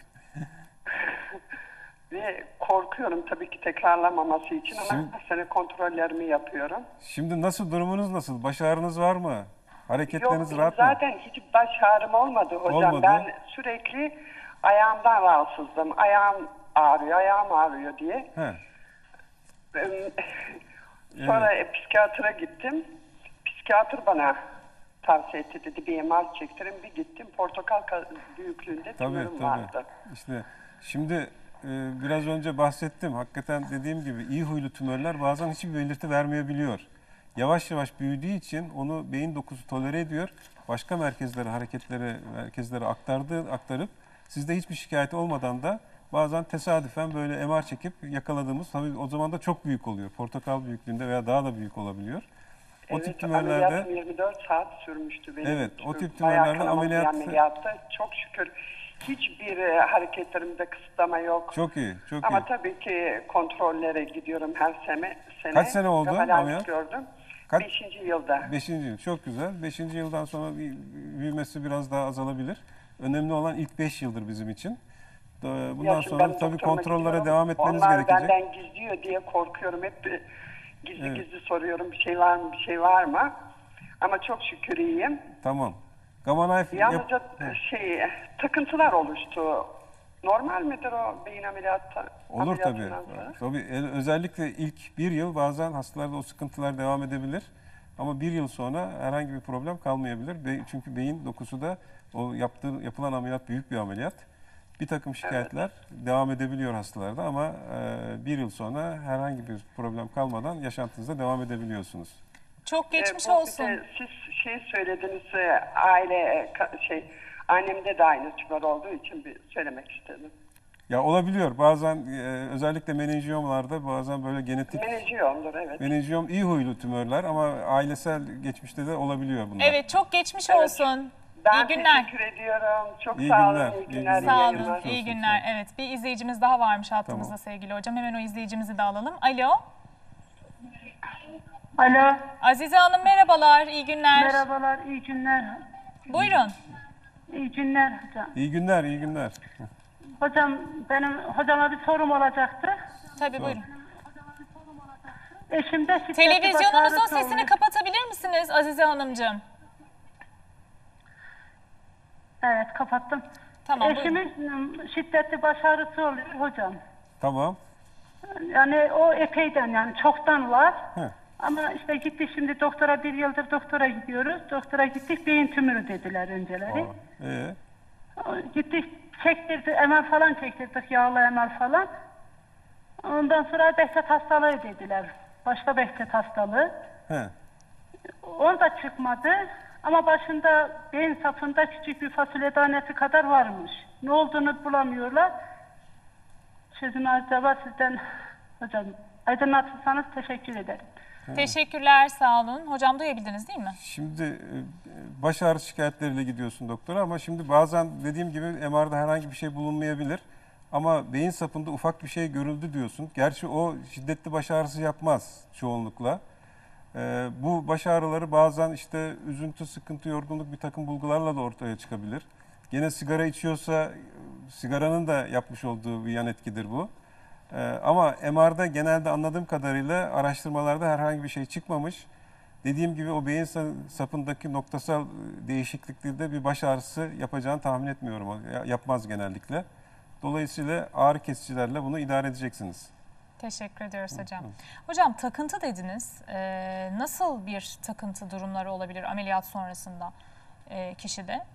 Ve korkuyorum tabii ki tekrarlamaması için ama Şimdi- her sene kontrollerimi yapıyorum. Şimdi nasıl, durumunuz nasıl? Baş ağrınız var mı? Yok, Hareketleriniz benim rahat mı? zaten hiç baş ağrım olmadı hocam. Olmadı. Ben sürekli ayağımdan rahatsızdım. Ayağım ağrıyor diye. He. Sonra psikiyatra gittim. Psikiyatr bana tavsiye etti, dedi bir MR çektirin. Bir gittim, portakal büyüklüğünde tümörüm Tabii. vardı. İşte şimdi biraz önce bahsettim. Hakikaten dediğim gibi iyi huylu tümörler bazen hiçbir belirti vermeyebiliyor. Yavaş yavaş büyüdüğü için onu beyin dokusu tolere ediyor. Başka merkezlere aktarıp sizde hiçbir şikayet olmadan da bazen tesadüfen böyle MR çekip yakaladığımız, tabii o zaman da çok büyük oluyor. Portakal büyüklüğünde veya daha da büyük olabiliyor. O Evet, tip tümörlerde ameliyatım 24 saat sürmüştü benim. Evet, o tip Bayağı tümörlerde kanamalı bir ameliyat- ameliyatta çok şükür hiçbir hareketlerimde kısıtlama yok. çok iyi, çok Ama iyi. tabii ki kontrollere gidiyorum her sene. Kaç sene oldu Gamalite ameliyat? gördüm. Kaç- 5. yılda. 5. yıl çok güzel. 5. yıldan sonra büyümesi biraz daha azalabilir. Önemli olan ilk 5 yıldır bizim için. Bundan Ya şimdi sonra ben tabii doktoruma kontrollere gidiyorum. devam etmeniz Onlar gerekecek. benden gizliyor diye korkuyorum. Hep gizli Evet. gizli soruyorum, bir şey var mı, bir şey var mı? Ama çok şükür iyiyim. Tamam. Gamma Knife Yalnızca takıntılar oluştu. Normal midir o beyin ameliyatı? olur tabii. ameliyatından sonra? Tabii özellikle ilk 1 yıl bazen hastalarda o sıkıntılar devam edebilir. Ama 1 yıl sonra herhangi bir problem kalmayabilir. Çünkü beyin dokusu da o yapılan ameliyat büyük bir ameliyat. Bir takım şikayetler devam edebiliyor hastalarda ama 1 yıl sonra herhangi bir problem kalmadan yaşantınıza devam edebiliyorsunuz. Çok geçmiş Bu bir olsun. de siz söylediniz, annemde de aynı tümör olduğu için bir söylemek istedim. Ya olabiliyor. Bazen özellikle menenjiyomlarda bazen böyle genetik Menenjiyomdur, evet. menenjiyom iyi huylu tümörler ama ailesel geçmişte de olabiliyor bunlar. Evet, çok geçmiş Evet. olsun. Ben İyi günler. teşekkür ediyorum. Çok İyi sağ günler, olun. İyi iyi günler. günler. iyi Sağ yayınlar. olun, iyi günler. Evet, bir izleyicimiz daha varmış hattımızda sevgili hocam. Hemen o izleyicimizi de alalım. Alo, Alo, Azize Hanım merhabalar, iyi günler. merhabalar, iyi günler. Buyurun. İyi günler hocam. İyi günler, iyi günler. Hocam, benim hocama bir sorum olacaktı. Tabii buyurun. Eşimde şiddetli baş Televizyonunuzun ağrısı sesini olmuş. kapatabilir misiniz Azize Hanımcığım? Evet, kapattım. Tamam, buyurun. Eşimin şiddetli baş ağrısı oluyor hocam. Tamam. Yani o epeyden, yani çoktan var. Heh. Ama işte gittik şimdi doktora, 1 yıldır doktora gidiyoruz. Doktora gittik, beyin tümörü dediler önceleri. Gittik, çektirdik, MR falan çektirdik, yağlı MR falan. Ondan sonra Behçet hastalığı dediler. Başta Behçet hastalığı. He. O da çıkmadı. Ama başında beyin sapında küçük bir fasulye tanesi kadar varmış. Ne olduğunu bulamıyorlar. Sözünü acaba sizden hocam aydınlatırsanız teşekkür ederim. Teşekkürler, sağ olun. Hocam duyabildiniz değil mi? Şimdi baş ağrı şikayetleriyle gidiyorsun doktora ama şimdi bazen dediğim gibi MR'da herhangi bir şey bulunmayabilir. Ama beyin sapında ufak bir şey görüldü diyorsun. Gerçi o şiddetli baş ağrısı yapmaz çoğunlukla. Bu baş ağrıları bazen işte üzüntü, sıkıntı, yorgunluk bir takım bulgularla da ortaya çıkabilir. Gene sigara içiyorsa sigaranın da yapmış olduğu bir yan etkidir bu. Ama MR'da genelde anladığım kadarıyla araştırmalarda herhangi bir şey çıkmamış. Dediğim gibi o beyin sapındaki noktasal değişiklikte bir baş ağrısı yapacağını tahmin etmiyorum. Yapmaz genellikle. Dolayısıyla ağrı kesicilerle bunu idare edeceksiniz. Teşekkür ediyoruz hocam. Hocam takıntı dediniz. Nasıl bir takıntı durumları olabilir ameliyat sonrasında kişide?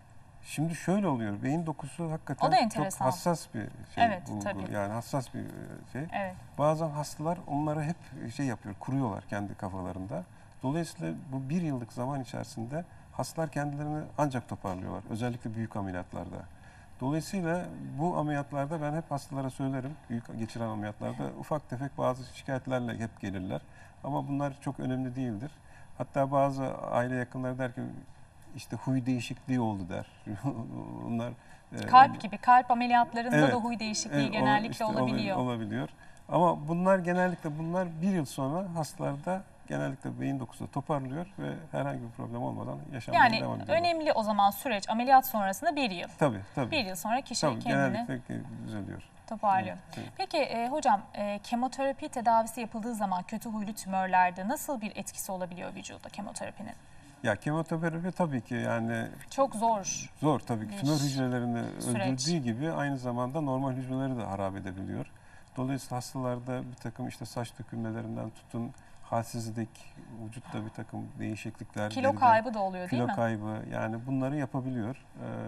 Şimdi şöyle oluyor. Beyin dokusu O da hakikaten çok enteresan. hassas bir şey. Evet, tabii. Yani hassas bir şey. Evet. Bazen hastalar onları hep şey yapıyor, kuruyorlar kendi kafalarında. Dolayısıyla bu 1 yıllık zaman içerisinde hastalar kendilerini ancak toparlıyorlar. Özellikle büyük ameliyatlarda. Dolayısıyla bu ameliyatlarda ben hep hastalara söylerim. Büyük geçiren ameliyatlarda ufak tefek bazı şikayetlerle hep gelirler. Ama bunlar çok önemli değildir. Hatta bazı aile yakınları der ki işte huy değişikliği oldu der. Bunlar Kalp gibi, kalp ameliyatlarında evet, da huy değişikliği evet, genellikle işte olabiliyor. olabiliyor. Ama bunlar genellikle 1 yıl sonra hastalarda genellikle beyin dokusu toparlıyor ve herhangi bir problem olmadan yaşamlarına Yani devam ediyorlar. önemli o zaman süreç ameliyat sonrasında 1 yıl. Tabii. 1 yıl sonra kişi Tabii, kendini genellikle düzeliyor. toparlıyor. Evet. Peki hocam kemoterapi tedavisi yapıldığı zaman kötü huylu tümörlerde nasıl bir etkisi olabiliyor vücuda kemoterapinin? Ya kemoterapi tabii ki yani Çok zor. zor tabii ki. bir Tümör hücrelerini süreç. öldürdüğü gibi aynı zamanda normal hücreleri de harap edebiliyor. Dolayısıyla hastalarda bir takım işte saç dökülmelerinden tutun, halsizlik, vücutta bir takım değişiklikler, Kilo deride kaybı da oluyor değil kilo mi? kaybı, yani bunları yapabiliyor.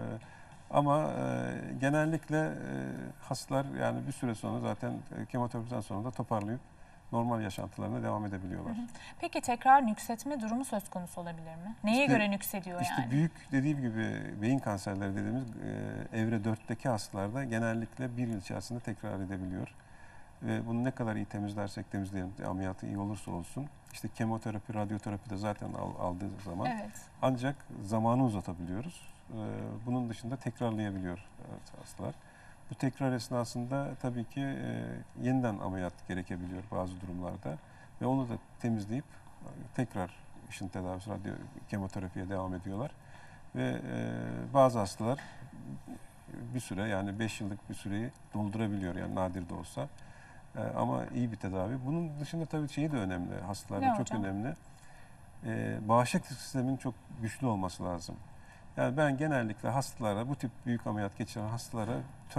Ama genellikle hastalar yani bir süre sonra zaten kemoterapiden sonra da toparlayıp normal yaşantılarına devam edebiliyorlar. Peki tekrar nüksetme durumu söz konusu olabilir mi? Neye İşte- göre nüksediyor İşte yani? büyük dediğim gibi beyin kanserleri dediğimiz evre 4'teki hastalarda genellikle 1 yıl içerisinde tekrar edebiliyor. Ve bunu ne kadar iyi temizlersek temizleyelim, ameliyatı iyi olursa olsun. İşte kemoterapi, radyoterapi de zaten aldığı zaman Evet. ancak zamanı uzatabiliyoruz. Bunun dışında tekrarlayabiliyor hastalar. Bu tekrar esnasında tabii ki yeniden ameliyat gerekebiliyor bazı durumlarda. Ve onu da temizleyip tekrar işin tedavisi, kemoterapiye devam ediyorlar. Ve bazı hastalar bir süre yani 5 yıllık bir süreyi doldurabiliyor yani nadir de olsa. Ama iyi bir tedavi. Bunun dışında tabii şey de önemli. Hastalarda Ne çok hocam? önemli. Bağışıklık sisteminin çok güçlü olması lazım. Yani ben genellikle hastalara, bu tip büyük ameliyat geçiren hastalara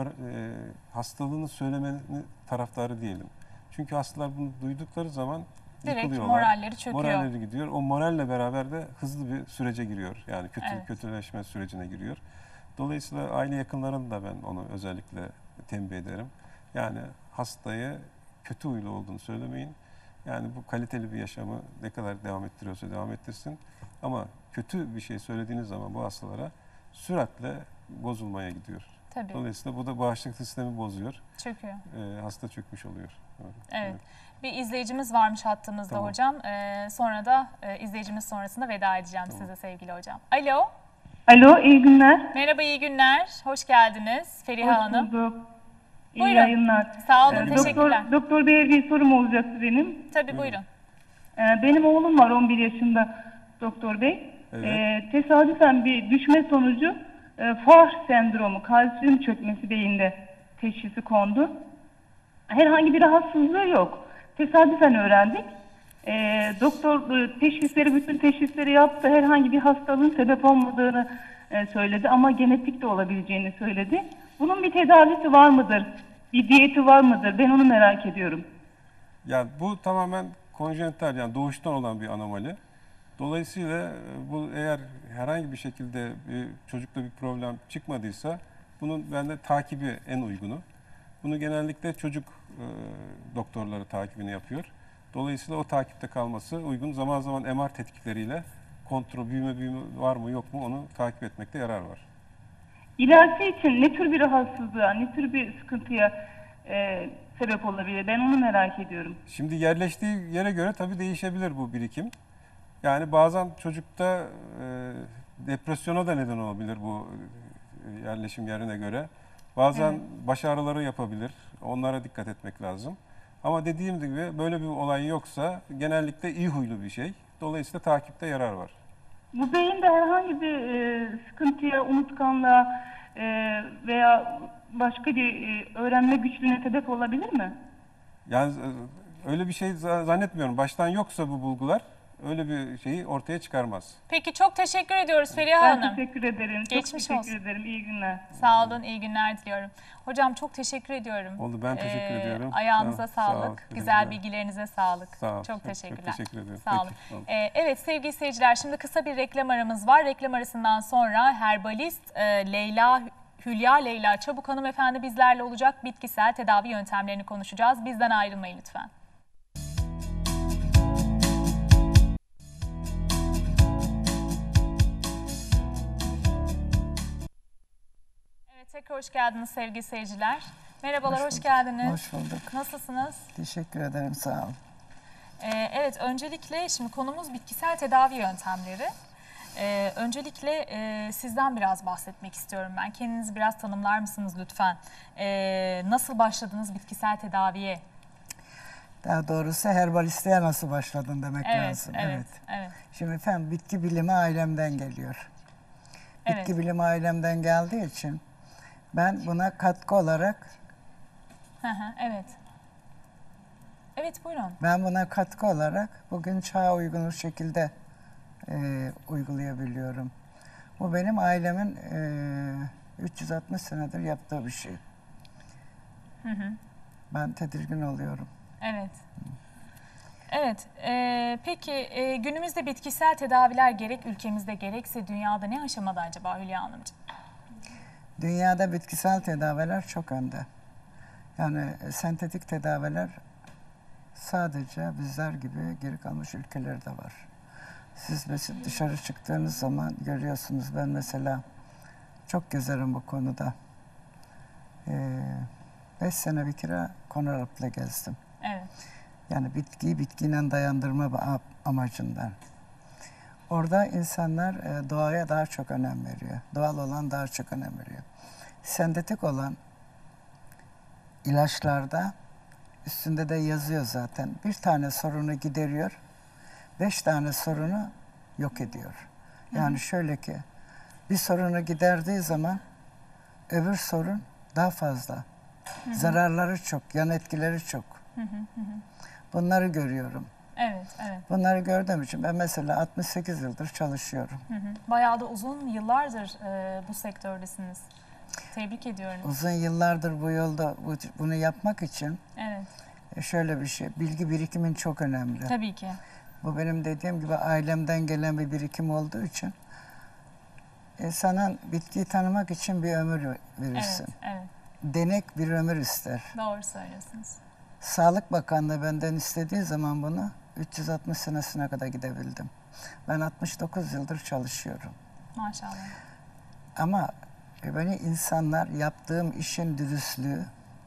hastalığını söylemenin taraftarı değilim. Çünkü hastalar bunu duydukları zaman Direkt yıkılıyorlar. moralleri çöküyor. Moralleri gidiyor. O moralle beraber de hızlı bir sürece giriyor. Yani Evet. kötüleşme sürecine giriyor. Dolayısıyla aile yakınlarını da ben onu özellikle tembih ederim. Yani hastayı kötü huylu olduğunu söylemeyin. Yani bu kaliteli bir yaşamı ne kadar devam ettiriyorsa devam ettirsin. Ama kötü bir şey söylediğiniz zaman bu hastalara süratle bozulmaya gidiyor. Tabii. Dolayısıyla bu da bağışıklık sistemi bozuyor. Çöküyor. Hasta çökmüş oluyor. Evet. Bir izleyicimiz varmış hattımızda Tamam. hocam. Sonra da izleyicimiz sonrasında veda edeceğim size sevgili hocam. Alo. Alo, iyi günler. Merhaba, iyi günler. Hoş geldiniz Feriha Hoş Hanım. bulduk. İyi Buyurun. yayınlar. Sağ olun, teşekkürler. Doktor Bey'e bir sorum olacaktı benim. Tabii buyurun. Benim oğlum var 11 yaşında doktor bey. Evet. Tesadüfen bir düşme sonucu Fah sendromu, kalsiyum çökmesi beyinde teşhisi kondu. Herhangi bir rahatsızlığı yok. Tesadüfen öğrendik. Doktor bütün teşhisleri yaptı. Herhangi bir hastalığın sebep olmadığını söyledi ama genetik de olabileceğini söyledi. Bunun bir tedavisi var mıdır? Bir diyeti var mıdır? Ben onu merak ediyorum. Yani bu tamamen konjenital yani doğuştan olan bir anomali. Dolayısıyla bu eğer herhangi bir şekilde bir çocukta bir problem çıkmadıysa bunun bende takibi en uygunu. Bunu genellikle çocuk doktorları takibini yapıyor. Dolayısıyla o takipte kalması uygun. Zaman zaman MR tetkikleriyle kontrol, büyüme var mı yok mu onu takip etmekte yarar var. İlerisi için ne tür bir rahatsızlığa, ne tür bir sıkıntıya sebep olabilir? Ben onu merak ediyorum. Şimdi yerleştiği yere göre tabii değişebilir bu birikim. Yani bazen çocukta depresyona da neden olabilir bu yerleşim yerine göre. Bazen baş ağrıları yapabilir. Onlara dikkat etmek lazım. Ama dediğim gibi böyle bir olay yoksa genellikle iyi huylu bir şey. Dolayısıyla takipte yarar var. Bu beyinde herhangi bir sıkıntıya, unutkanlığa veya başka bir öğrenme güçlüğüne sebep olabilir mi? Yani öyle bir şey zannetmiyorum. Baştan yoksa bu bulgular öyle bir şeyi ortaya çıkarmaz. Peki çok teşekkür ediyoruz Feriha Ben Hanım. teşekkür ederim. Geçmiş Çok olsun. teşekkür ederim. İyi günler. Sağ olun, iyi günler diliyorum. Hocam çok teşekkür ediyorum. Oldu, ben teşekkür ediyorum. Ayağınıza Sağ ol, sağlık, güle güzel güle. bilgilerinize sağlık. Sağ ol, Çok teşekkürler. Çok teşekkür ediyorum. Sağ olun. Peki, oldu. Evet sevgili seyirciler, şimdi kısa bir reklam aramız var. Reklam arasından sonra herbalist Hülya Leyla Çabuk hanımefendi bizlerle olacak. Bitkisel tedavi yöntemlerini konuşacağız. Bizden ayrılmayın lütfen. Evet, tekrar hoş geldiniz sevgili seyirciler. Merhabalar, hoş geldiniz. Hoş bulduk. Nasılsınız? Teşekkür ederim, sağ ol. Evet, öncelikle şimdi konumuz bitkisel tedavi yöntemleri. Öncelikle sizden biraz bahsetmek istiyorum ben. Kendinizi biraz tanımlar mısınız lütfen? Nasıl başladınız bitkisel tedaviye? Daha doğrusu herbalistliğe nasıl başladın demek lazım. Evet. Şimdi efendim bitki bilimi ailemden geliyor. Bitki bilimi ailemden geldiği için ben buna katkı olarak Evet. Evet, buyurun. ben buna katkı olarak bugün çağa uygun şekilde uygulayabiliyorum. Bu benim ailemin 360 senedir yaptığı bir şey. Ben tedirgin oluyorum. Evet. Evet. Peki günümüzde bitkisel tedaviler gerek ülkemizde gerekse dünyada ne aşamada acaba Hülya Hanımcığım? Dünyada bitkisel tedaviler çok önde. Yani sentetik tedaviler sadece bizler gibi geri kalmış ülkelerde var. Siz mesela dışarı çıktığınız zaman görüyorsunuz, ben mesela çok gezerim bu konuda. 5 sene bir kere Konarap'la gezdim. Evet. Yani bitkiyi bitkiyle dayandırma amacından. Orada insanlar doğaya daha çok önem veriyor. Doğal olan daha çok önem veriyor. Sentetik olan ilaçlarda üstünde de yazıyor zaten. Bir tane sorunu gideriyor, 5 tane sorunu yok ediyor. Yani şöyle ki, bir sorunu giderdiği zaman öbür sorun daha fazla. Zararları çok, yan etkileri çok. Bunları görüyorum. Evet. Bunları gördüğüm için ben mesela 68 yıldır çalışıyorum. Bayağı da uzun yıllardır bu sektördesiniz. Tebrik ediyorum. Uzun yıllardır bu yolda bunu yapmak için şöyle bir şey, bilgi birikimin çok önemli. Tabii ki. Bu benim dediğim gibi ailemden gelen bir birikim olduğu için insanın bitkiyi tanımak için bir ömür verirsin. Evet. Denek bir ömür ister. Doğru söylüyorsunuz. Sağlık Bakanlığı benden istediği zaman bunu 360 senesine kadar gidebildim. Ben 69 yıldır çalışıyorum. Maşallah. Ama beni insanlar, yaptığım işin dürüstlüğü,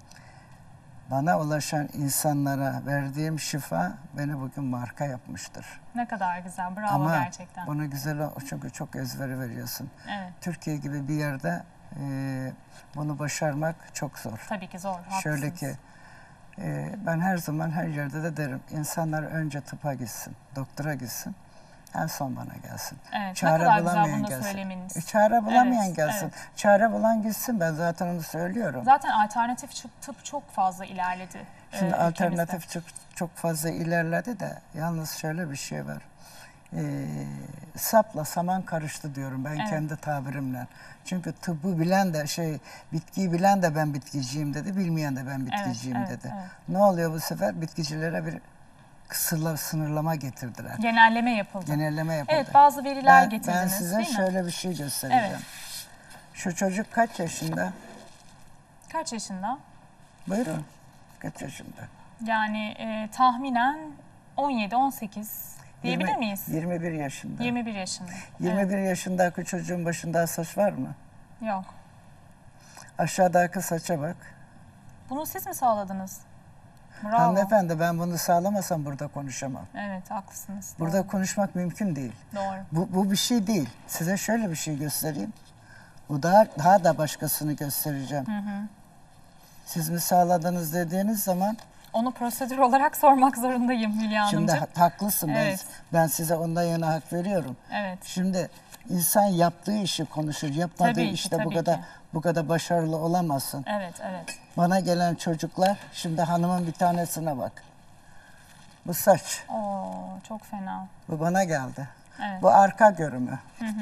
bana ulaşan insanlara verdiğim şifa beni bugün marka yapmıştır. Ne kadar güzel, bravo Ama gerçekten. bunu güzel, çünkü çok özveri veriyorsun. Evet. Türkiye gibi bir yerde bunu başarmak çok zor. Tabii ki zor, haklısınız. Şöyle ki, ben her zaman her yerde de derim, insanlar önce tıpa gitsin, doktora gitsin, en son bana gelsin. Evet, Çare ne kadar güzel bulamayan bunu da gelsin. söylemeniz. Çare bulamayan Evet, gelsin. evet. Çare bulan gitsin, ben zaten onu söylüyorum. Zaten alternatif tıp çok fazla ilerledi. Şimdi alternatif ülkemizde. çok fazla ilerledi de, yalnız şöyle bir şey var. Sapla saman karıştı diyorum ben kendi tabirimle. Çünkü tıbbı bilen de bitkiyi bilen de ben bitkiciyim dedi, bilmeyen de ben bitkiciyim dedi. Evet. Ne oluyor bu sefer? Bitkicilere bir sınırlama getirdiler. Genelleme yapıldı. Genelleme yapıldı. Evet, bazı veriler getirdiniz, Ben size değil mi? şöyle bir şey göstereceğim. Evet. Şu çocuk kaç yaşında? Kaç yaşında? Buyurun. Kaç yaşında? Yani tahminen 17-18 diyebilir miyiz? 21 yaşında. 21 yaşında. 21 yaşındaki çocuğun başında saç var mı? Yok. Aşağıdaki saça bak. Bunu siz mi sağladınız? Bravo. Hanımefendi, ben bunu sağlamasam burada konuşamam. Evet, haklısınız. Burada Doğru. konuşmak mümkün değil. Doğru. Bu bir şey değil. Size şöyle bir şey göstereyim. Bu daha da başkasını göstereceğim. Siz mi sağladınız dediğiniz zaman Onu prosedür olarak sormak zorundayım Hülya Hanımcığım. şimdi haklısın. Evet. Ben size ondan yana hak veriyorum. Evet. Şimdi insan yaptığı işi konuşur. Yapmadığı Tabii ki, işte tabii bu kadar başarılı olamazsın. Evet. Bana gelen çocuklar, şimdi hanımın bir tanesine bak. Bu saç. Oo, çok fena. Bu bana geldi. Evet. Bu arka görümü.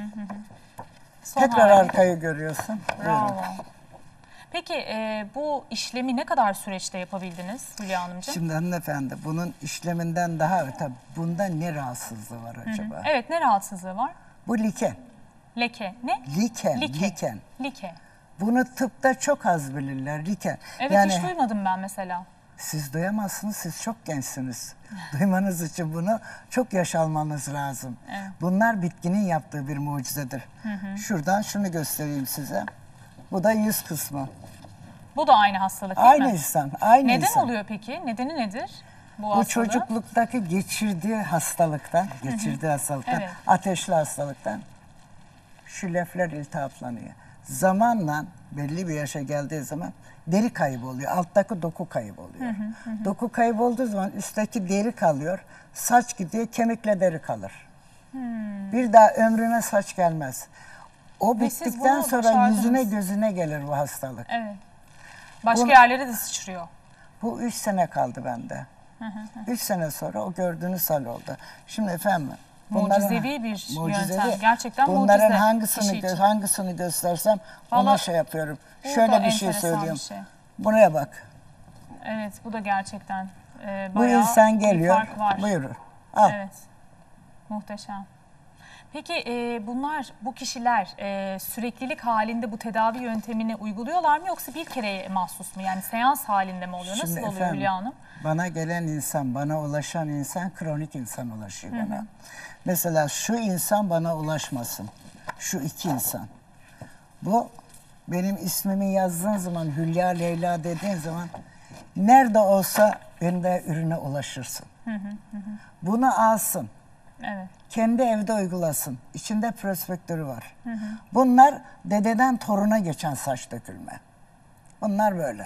Son Tekrar hali. arkayı görüyorsun. Bravo. Buyurun. Peki bu işlemi ne kadar süreçte yapabildiniz Hülya Hanımcığım? Şimdi hanımefendi bunun işleminden daha öte bunda ne rahatsızlığı var acaba? Evet, ne rahatsızlığı var? Bu liken. Leke. Ne? Liken. Like. Liken. Like. Bunu tıpta çok az bilirler. Liken. Evet, hiç duymadım ben mesela. Siz duyamazsınız, siz çok gençsiniz. Duymanız için bunu çok yaş almanız lazım. Evet. Bunlar bitkinin yaptığı bir mucizedir. Şuradan şunu göstereyim size. Bu da yüz kısmı. Bu da aynı hastalık değil Aynı mi? insan, aynı Neden insan. oluyor peki? Nedeni nedir bu Bu hastalığı? çocukluktaki geçirdiği hastalıktan, Evet. ateşli hastalıktan şu lefler iltihaplanıyor. Zamanla belli bir yaşa geldiği zaman deri kaybı oluyor. Alttaki doku kaybı oluyor. Doku kaybı olduğu zaman üstteki deri kalıyor. Saç gidiyor, kemikle deri kalır. Bir daha ömrüne saç gelmez. O Ve siz bittikten bunu sonra başardınız. yüzüne gözüne gelir bu hastalık. Evet. Başka Bunu- yerlere de sıçrıyor. Bu 3 sene kaldı bende. 3 sene sonra o gördüğünüz hal oldu. Şimdi efendim. Mucizevi bir yöntem. Gerçekten bunların mucize hangisini kişi için. hangisini göstersem ona Vallahi şey yapıyorum. bu da Şöyle bir şey enteresan söyleyeyim. bir şey. Buraya bak. Evet, bu da gerçekten Bu bayağı insan bir geliyor. fark var. Buyurun. Al. Evet. Muhteşem. Peki bu kişiler süreklilik halinde bu tedavi yöntemini uyguluyorlar mı yoksa bir kereye mahsus mu? Yani seans halinde mi oluyor? Nasıl Şimdi oluyor efendim, Hülya Hanım? bana gelen insan, bana ulaşan insan kronik insan ulaşıyor bana. Mesela şu insan bana ulaşmasın. Şu iki insan. Bu benim ismimi yazdığın zaman, Hülya Leyla dediğin zaman nerede olsa önde ürüne ulaşırsın. Bunu alsın. Evet. Kendi evde uygulasın. İçinde prospektörü var. Bunlar dededen toruna geçen saç dökülme. Bunlar böyle.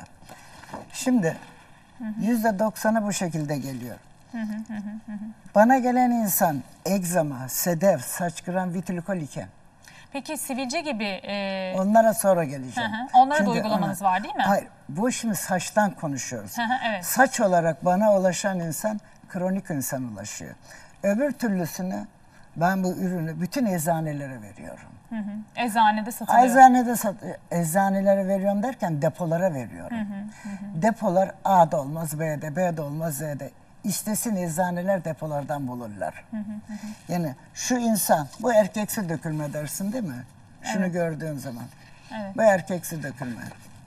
Şimdi %90'ı bu şekilde geliyor. Bana gelen insan egzama, sedef, saç kıran, vitiligo liken. Peki sivilce gibi Onlara sonra geleceğim. onlara da Çünkü uygulamanız var değil mi? Hayır, bu şimdi saçtan konuşuyoruz. Evet. Saç olarak bana ulaşan insan kronik insan ulaşıyor. Öbür türlüsünü ben bu ürünü bütün eczanelere veriyorum. Eczanede satılıyor. Eczanelere veriyorum derken depolara veriyorum. Depolar A'da olmaz, B'de, B'de olmaz, Z'de. İstesin eczaneler depolardan bulurlar. Yani şu insan, bu erkeksi dökülme dersin değil mi? Şunu gördüğün zaman. Evet. Bu erkeksi dökülme.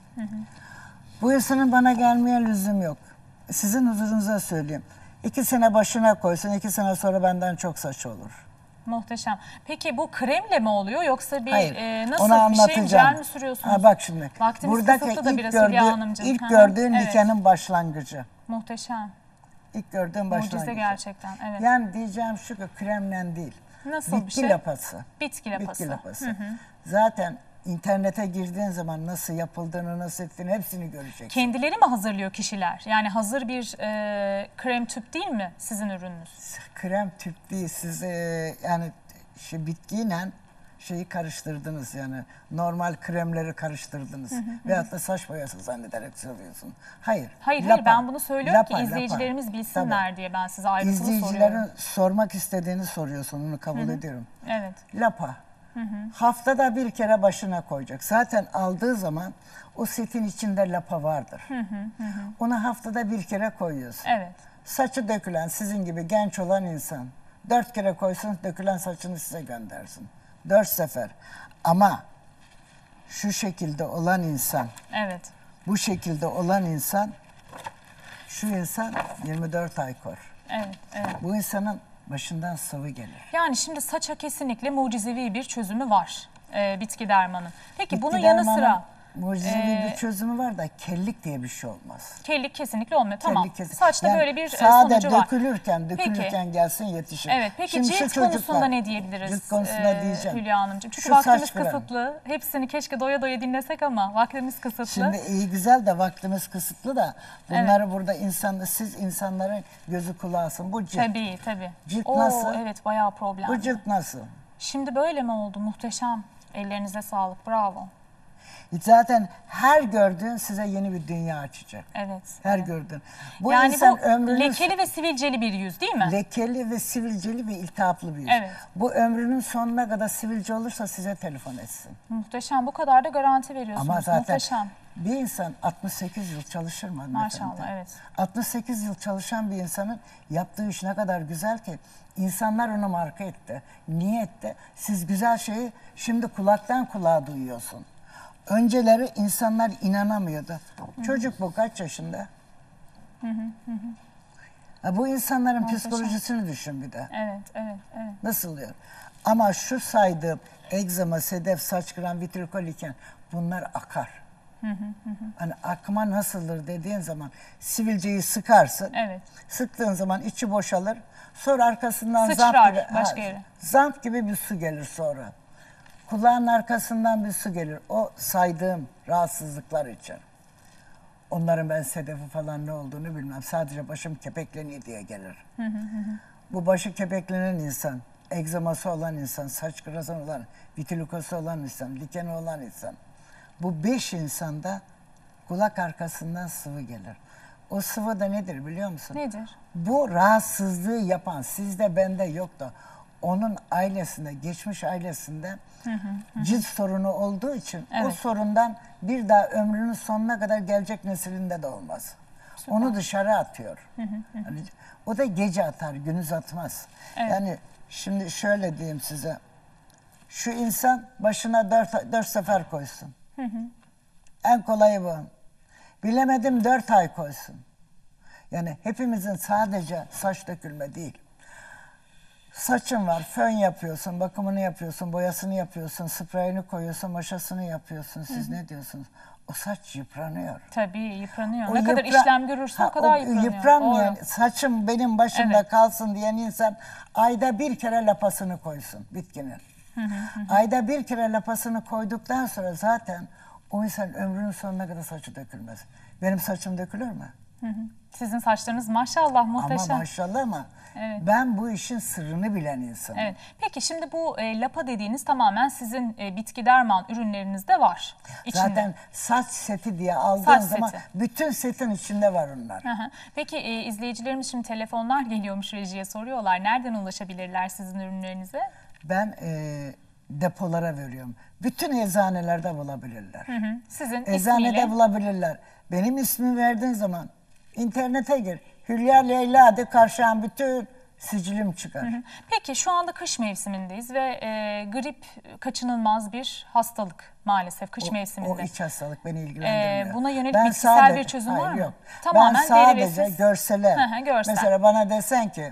Bu insanın bana gelmeye lüzum yok. Sizin huzurunuza söyleyeyim. 2 sene başına koysun, 2 sene sonra benden çok saç olur. Muhteşem. Peki bu kremle mi oluyor yoksa bir Hayır, nasıl onu bir şey anlatacağım. jel mi sürüyorsunuz? Ha, bak şimdi. Vaktimiz Buradaki kısıtlı da ilk, biraz Hülya gördüğün, Hanımcığım. ilk gördüğün Evet. likenin başlangıcı. Muhteşem. İlk gördüğün başlangıcı. Mucize gerçekten. Evet. Yani diyeceğim şu ki kremle değil. Nasıl bitki bir şey? lapası. Bitki lapası. Bitki lapası. Zaten internete girdiğin zaman nasıl yapıldığını, nasıl ettiğini hepsini göreceksin. Kendileri mi hazırlıyor kişiler? Yani hazır bir krem tüp değil mi sizin ürününüz? Krem tüp değil. Siz yani bitkiyle şeyi karıştırdınız yani. Normal kremleri karıştırdınız. Veyahut da saç boyası zannederek söylüyorsun. Hayır. Hayır, lapa. ben bunu söylüyorum ki Lapa, izleyicilerimiz lapa. bilsinler diye ben size ayrıntılı İzleyicilerin soruyorum. sormak istediğini soruyorsun. Onu kabul ediyorum. Evet. Lapa. Haftada bir kere başına koyacak. Zaten aldığı zaman o setin içinde lapa vardır. Onu haftada bir kere koyuyorsun. Evet. Saçı dökülen, sizin gibi genç olan insan 4 kere koysun, dökülen saçını size göndersin. 4 sefer. Ama şu şekilde olan insan, Evet. bu şekilde olan insan, şu insan 24 ay kor. Evet. Evet. Bu insanın başından sıvı gelir. Yani şimdi saça kesinlikle mucizevi bir çözümü var bitki dermanın. Peki bunun Bitki yanı dermanın sıra mucizevi bir çözümü var da kellik diye bir şey olmaz. kellik kesinlikle olmuyor. Tamam. Kellik kesin. Saçta Yani böyle bir sade sonucu var. dökülürken gelsin yetişir. Evet. Peki Şimdi şu cilt çocuklar- konusunda ne diyebiliriz Cilt konusunda diyeceğim. Hülya Hanımcığım? Çünkü Şu vaktimiz saç kremi. kısıtlı. Hepsini keşke doya doya dinlesek ama vaktimiz kısıtlı. Şimdi iyi güzel de vaktimiz kısıtlı da bunları burada siz insanların gözü kulağısın. Bu cilt. Tabii tabii. Cilt nasıl? Evet, bayağı problem. Bu cilt nasıl? Şimdi böyle mi oldu? Muhteşem. Ellerinize sağlık. Bravo. Zaten her gördüğün size yeni bir dünya açacak. Evet. Her gördüğün. Bu Yani insan bu ömrünün lekeli ve sivilceli bir yüz değil mi? lekeli ve sivilceli ve iltihaplı bir yüz. Evet. Bu ömrünün sonuna kadar sivilce olursa size telefon etsin. Muhteşem. Bu kadar da garanti veriyorsunuz. Ama zaten Muhteşem. bir insan 68 yıl çalışır mı hanımefendi? Maşallah, evet. 68 yıl çalışan bir insanın yaptığı iş ne kadar güzel ki insanlar onu marka etti. Niye etti? Siz güzel şeyi şimdi kulaktan kulağa duyuyorsun. Önceleri insanlar inanamıyordu. Çocuk bu kaç yaşında? Ha, bu insanların psikolojisini düşün bir de. Evet, evet, evet. Nasıl diyor? Ama şu saydığım egzama, sedef, saç kıran, vitrikol iken bunlar akar. Hani akma nasıldır dediğin zaman sivilceyi sıkarsın. Evet. Sıktığın zaman içi boşalır. Sonra arkasından Sıçrar zamp gibi, başka yere. zamp gibi bir su gelir sonra. Kulağın arkasından bir su gelir. O saydığım rahatsızlıklar için. Onların ben sedefi falan ne olduğunu bilmem. Sadece başım kepekleniyor diye gelir. Bu başı kepeklenen insan, egzaması olan insan, saç kırası olan, vitiligosu olan insan, dikeni olan insan. Bu 5 insanda kulak arkasından sıvı gelir. O sıvı da nedir biliyor musun? Nedir? Bu rahatsızlığı yapan sizde bende yok da onun ailesinde, geçmiş ailesinde cilt sorunu olduğu için o Evet. sorundan bir daha ömrünün sonuna kadar gelecek neslinde de olmaz. Onu dışarı atıyor. Hani o da gece atar, gündüz atmaz. Evet. Yani şimdi şöyle diyeyim size. Şu insan başına 4 sefer koysun. En kolayı bu. Bilemedim 4 ay koysun. Yani hepimizin sadece saç dökülme değil. Saçın var, fön yapıyorsun, bakımını yapıyorsun, boyasını yapıyorsun, spreyini koyuyorsun, maşasını yapıyorsun. Siz ne diyorsunuz? O saç yıpranıyor. Tabii yıpranıyor. O Ne kadar yıpra- işlem görürse o kadar yıpranıyor. Yıpranmayan, Doğru. saçım benim başımda Evet. kalsın diyen insan ayda bir kere lapasını koysun bitkinin. Ayda bir kere lapasını koyduktan sonra zaten o insan ömrünün sonuna kadar saçı dökülmez. Benim saçım dökülür mü? Sizin saçlarınız maşallah muhteşem. Ama maşallah ama Evet. ben bu işin sırrını bilen insanım. Evet. Peki şimdi bu lapa dediğiniz tamamen sizin bitki derman ürünlerinizde var. İçinde. Zaten saç seti diye aldığın Saç zaman seti. bütün setin içinde var onlar. Hı hı. Peki izleyicilerimiz şimdi telefonlar geliyormuş, rejiye soruyorlar. Nereden ulaşabilirler sizin ürünlerinize? Ben depolara veriyorum. Bütün eczanelerde bulabilirler. Sizin Eczanede ismiyle. bulabilirler. Benim ismimi verdiğin zaman internete gir. Hülya Leyla de karşılan bütün sicilim çıkar. Peki şu anda kış mevsimindeyiz ve grip kaçınılmaz bir hastalık maalesef kış mevsiminde. O iç hastalık beni ilgilendirmiyor. Buna yönelik Ben bitkisel bir çözüm var mı? Yok. Tamamen ben sadece deri ve görsele. Hı hı, görsel. Mesela bana desen ki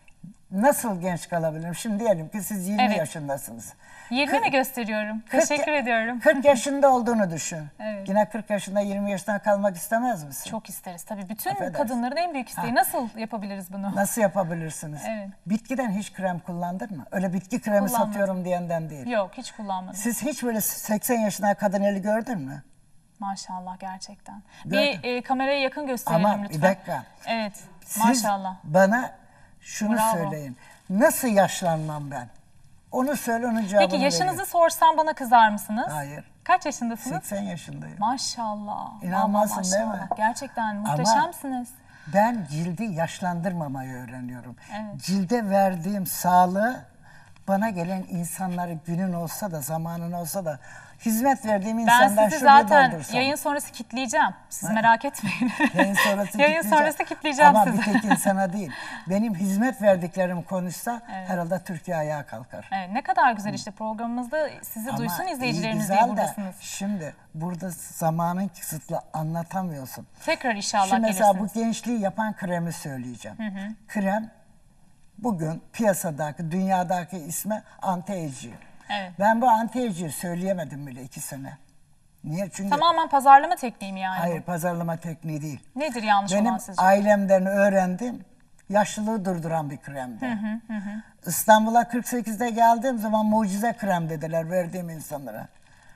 nasıl genç kalabilirim? Şimdi diyelim ki siz 20 Evet. yaşındasınız. 20 mi gösteriyorum? 40 Teşekkür ediyorum. 40 yaşında olduğunu düşün. Evet. Yine 40 yaşında 20 yaşında kalmak istemez misin? Çok isteriz tabii. Bütün Affedersin. kadınların en büyük isteği. Nasıl yapabiliriz bunu? Nasıl yapabilirsiniz? Evet. Bitkiden hiç krem kullandın mı? Öyle bitki kremi Kullanmadım. satıyorum diyenden değil. Yok, hiç kullanmadım. Siz hiç böyle 80 yaşında kadın eli gördün mü? Maşallah gerçekten. Gördüm. Bir kameraya yakın gösterelim Ama lütfen. bir dakika. Evet. Siz Maşallah. bana şunu Bravo. söyleyin. Nasıl yaşlanmam ben? Onu söyle, onun cevabını Peki yaşınızı vereyim. sorsam bana kızar mısınız? Hayır. Kaç yaşındasınız? 80 yaşındayım. Maşallah. İnanmazsın Vallahi değil maşallah. mi? Gerçekten muhteşemsiniz. Ben cildi yaşlandırmamayı öğreniyorum. Evet. Cilde verdiğim sağlığı bana gelen insanları günün olsa da zamanın olsa da hizmet verdiğim Ben insandan sizi şuraya zaten doldursam. yayın sonrası kitleyeceğim. Siz merak etmeyin. Yayın sonrası Yayın kitleyeceğim. sonrası kitleyeceğim Ama sizi. bir tek insana değil. Benim hizmet verdiklerim konuşsa herhalde Türkiye ayağa kalkar. Evet, ne kadar güzel işte programımızda sizi Ama duysun iyi izleyicilerimiz diye güzel de buradasınız. şimdi burada zamanın kısıtlı anlatamıyorsun. Tekrar inşallah Şimdi mesela bu gelirsiniz. gençliği yapan kremi söyleyeceğim. Krem bugün piyasadaki, dünyadaki ismi anti-age. Evet. Ben bu anti-age'i söyleyemedim bile 2 sene. Niye? Çünkü Tamamen pazarlama tekniği mi yani? hayır, pazarlama tekniği değil. Nedir yanlış Benim olan sizce? ailemden öğrendim. Yaşlılığı durduran bir kremdi. İstanbul'a 48'de geldiğim zaman mucize krem dediler verdiğim insanlara.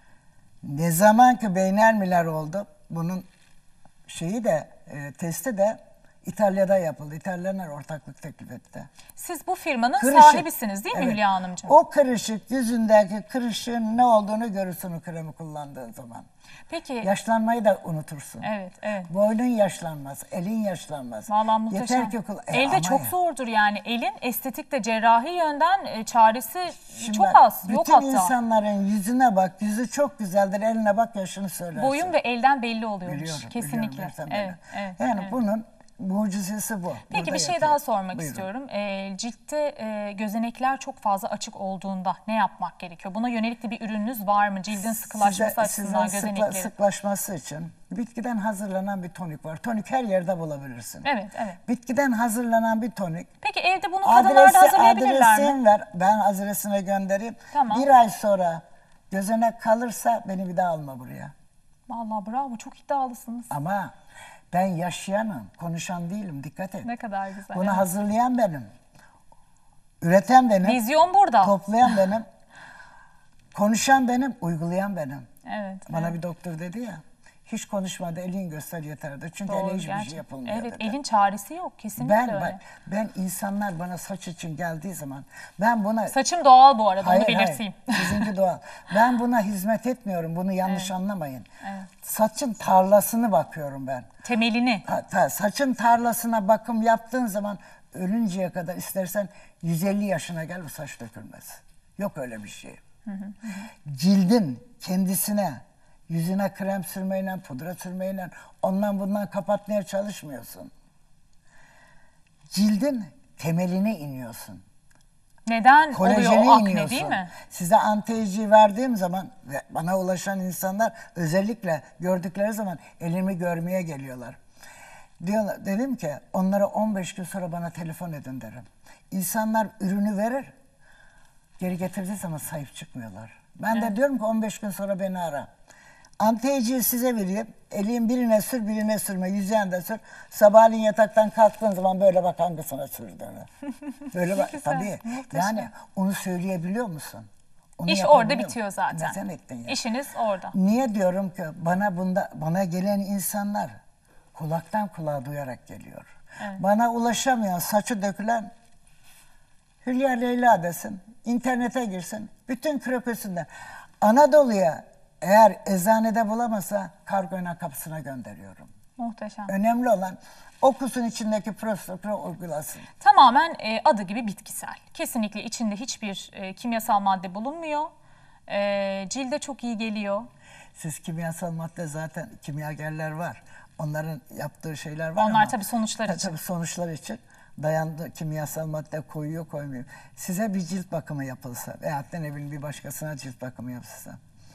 Ne zaman ki beynelmiler oldu, bunun şeyi de testi de İtalya'da yapıldı. İtalyanlar ortaklık teklif etti. Siz bu firmanın Kırışık. sahibisiniz değil mi Evet. Hülya Hanımcığım? O kırışık, yüzündeki kırışığın ne olduğunu görürsün o kremi kullandığın zaman. Peki. Yaşlanmayı da unutursun. Evet, evet. Boynun yaşlanmaz, elin yaşlanmaz. Vallahi muhteşem. Yeter ki Elde çok zordur yani. Elin estetikte cerrahi yönden çaresi Şimdi çok az. Yok bütün hatta. insanların yüzüne bak, yüzü çok güzeldir, eline bak yaşını söylersin. Boyun ve elden belli oluyormuş. Biliyorum, Kesinlikle. biliyorum, bilsem Evet, bile. evet, Yani evet. bunun mucizesi bu. Peki Burada bir şey yatıyor. daha sormak Buyurun. istiyorum. Ciltte gözenekler çok fazla açık olduğunda ne yapmak gerekiyor? Buna yönelik de bir ürününüz var mı? Cildin sıkılaşması açısından gözenekleri. Sıklaşması için bitkiden hazırlanan bir tonik var. Tonik her yerde bulabilirsin. Evet, evet. Bitkiden hazırlanan bir tonik. Peki evde bunu kadınlar da hazırlayabilirler mi? Adresini ver. Ben adresine göndereyim. Tamam. Bir ay sonra gözenek kalırsa beni bir daha alma buraya. Vallahi bravo, çok iddialısınız. Ama ben yaşayanım, konuşan değilim. Dikkat et. Ne kadar güzel. Bunu evet. hazırlayan benim. Üreten benim. Vizyon burada. Toplayan benim. Konuşan benim, uygulayan benim. Evet. Bana evet. bir doktor dedi ya, hiç konuşmadı, elin göster yeterdi. Çünkü Doğru, ele hiçbir gerçekten. şey yapılmıyor Evet, dedi. elin çaresi yok. Kesinlikle öyle. Ben insanlar bana saç için geldiği zaman, ben buna... Saçım doğal bu arada, onu belirteyim. Hayır, sizinki doğal. Ben buna hizmet etmiyorum, bunu yanlış anlamayın. Saçın tarlasını bakıyorum ben. Temelini. Saçın tarlasına bakım yaptığın zaman ölünceye kadar istersen 150 yaşına gel bu saç dökülmez. Yok öyle bir şey. Cildin kendisine, yüzüne krem sürmeyle, pudra sürmeyle ondan bundan kapatmaya çalışmıyorsun. Cildin temeline iniyorsun. Neden oluyor o akne iniyorsun. değil mi? Size anti-aging verdiğim zaman ve bana ulaşan insanlar özellikle gördükleri zaman elimi görmeye geliyorlar. Diyorlar, dedim ki onlara 15 gün sonra bana telefon edin derim. İnsanlar ürünü verir, geri getirdiği zaman sahip çıkmıyorlar. Ben de diyorum ki 15 gün sonra beni ara. Anti-aging'i size vereyim, elin birine sür, birine sürme, yüzeyinde sür. Sabahleyin yataktan kalktığın zaman böyle bak hangisine sürdüğünü. Böyle bak, tabii. muhteşem. Yani onu söyleyebiliyor musun? Onu İş yapabiliyor orada musun? bitiyor zaten. Ne sen ettin ya? İşiniz orada. Niye diyorum ki bana gelen insanlar kulaktan kulağa duyarak geliyor. Bana ulaşamayan, saçı dökülen Hülya Leyla desin, internete girsin, bütün kroküsünden. Anadolu'ya eğer eczanede bulamasa kargoyla kapısına gönderiyorum. Muhteşem. Önemli olan okusun içindeki prosedürü uygulasın. Tamamen adı gibi bitkisel. Kesinlikle içinde hiçbir kimyasal madde bulunmuyor. Cilde çok iyi geliyor. Siz kimyasal madde zaten kimyagerler var. Onların yaptığı şeyler var Onlar ama... tabii sonuçlar için. Tabii sonuçlar için dayandı kimyasal madde koyuyor koymuyor. Size bir cilt bakımı yapılsa veyahut da ne bileyim bir başkasına cilt bakımı yapılsa.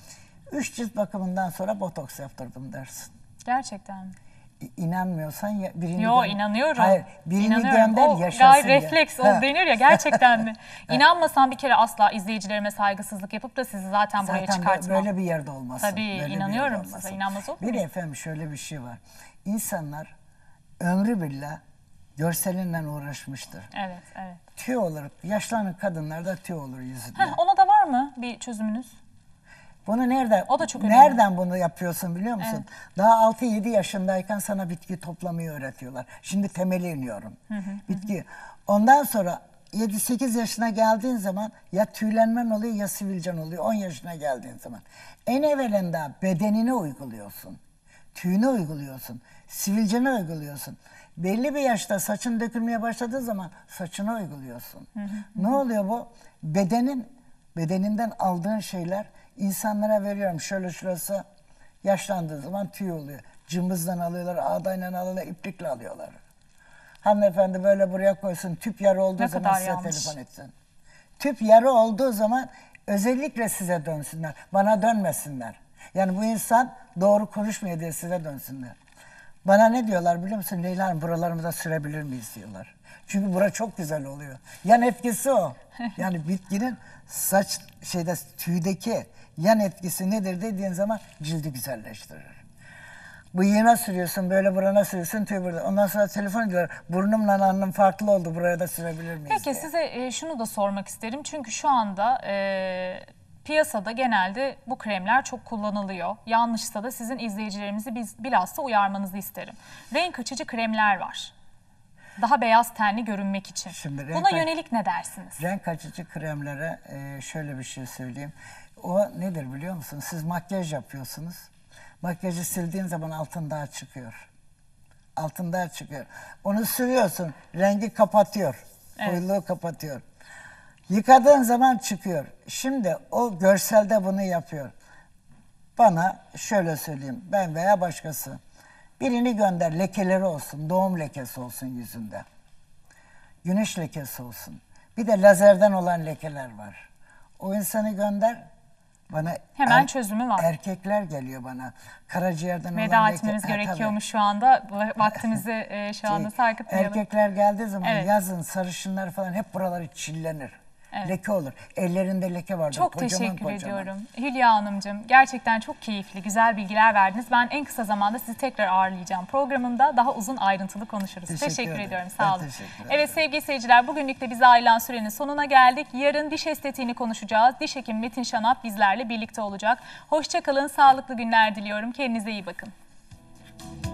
3 cilt bakımından sonra botoks yaptırdım dersin. Gerçekten mi? İnanmıyorsan birini Yo inanıyorum. Hayır, birini İnanıyorum. gönder O yaşasın. gayet refleks, o denir ya gerçekten mi? İnanmasam bir kere asla izleyicilerime saygısızlık yapıp da sizi zaten buraya çıkartmam. Böyle bir yerde olmasın. Tabii böyle inanıyorum size, inanmaz olur Bir muyum? efendim şöyle bir şey var. İnsanlar ömrü billah görselinden uğraşmıştır. Evet, evet. Tüy olur, yaşlanan kadınlarda tüy olur yüzünde. Ona da var mı bir çözümünüz? Bunu nereden, O da çok önemli. nereden bunu yapıyorsun biliyor musun? Daha 6-7 yaşındayken sana bitki toplamayı öğretiyorlar. Şimdi temeli iniyorum. Bitki. Ondan sonra 7-8 yaşına geldiğin zaman ya tüylenmen oluyor ya sivilcen oluyor 10 yaşına geldiğin zaman. En evvelinde bedenine uyguluyorsun. Tüyüne uyguluyorsun. Sivilcene uyguluyorsun. Belli bir yaşta saçın dökülmeye başladığı zaman saçına uyguluyorsun. Ne oluyor bu? Bedeninden aldığın şeyler insanlara veriyorum. Şöyle şurası yaşlandığı zaman tüy oluyor. Cımbızdan alıyorlar, ağdayla alıyorlar, iplikle alıyorlar. Hanımefendi böyle buraya koysun. Tüp yarı olduğu Ne zaman kadar size yanlış. telefon etsin. Tüp yarı olduğu zaman özellikle size dönsünler. Bana dönmesinler. Yani bu insan doğru konuşmuyor diye size dönsünler. Bana ne diyorlar biliyor musun? Leyla Hanım buralarımıza sürebilir miyiz diyorlar. Çünkü bura çok güzel oluyor. Yan etkisi o. Yani bitkinin tüydeki yan etkisi nedir dediğin zaman cildi güzelleştirir. Bıyığına sürüyorsun, böyle burana sürüyorsun, tüy burada. Ondan sonra telefon ediyorlar. Burnumla alnım farklı oldu, buraya da sürebilir miyiz Peki diye. size şunu da sormak isterim. Çünkü şu anda piyasada genelde bu kremler çok kullanılıyor. Yanlışsa da sizin izleyicilerimizi bilhassa uyarmanızı isterim. Renk açıcı kremler var. Daha beyaz tenli görünmek için. Şimdi Buna yönelik ne dersiniz? Renk açıcı kremlere şöyle bir şey söyleyeyim. O nedir biliyor musunuz? Siz makyaj yapıyorsunuz. Makyajı sildiğin zaman altın daha çıkıyor. Altın daha çıkıyor. Onu sürüyorsun, rengi kapatıyor. Koyuluğu kapatıyor. Yıkadığın zaman çıkıyor. Şimdi o görselde bunu yapıyor. Bana şöyle söyleyeyim, ben veya başkası. Birini gönder, lekeleri olsun, doğum lekesi olsun yüzünde. Güneş lekesi olsun. Bir de lazerden olan lekeler var. O insanı gönder, bana hemen çözümü var. Erkekler geliyor bana. Karaciğerden olan veda etmeniz gerekiyormuş şu anda. Vaktimizi şu anda sarkıtmayalım. Erkekler geldiği zaman Evet. yazın sarışınlar falan hep buraları çillenir. Evet. Leke olur. Ellerinde leke vardır. Çok teşekkür ediyorum Hülya Hanımcığım. Gerçekten çok keyifli, güzel bilgiler verdiniz. Ben en kısa zamanda sizi tekrar ağırlayacağım. Programımda daha uzun ayrıntılı konuşuruz. Teşekkür ediyorum. Sağ olun. Evet sevgili seyirciler, bugünlük de bize ayrılan sürenin sonuna geldik. Yarın diş estetiğini konuşacağız. Diş hekimi Metin Şanap bizlerle birlikte olacak. Hoşça kalın, sağlıklı günler diliyorum. Kendinize iyi bakın.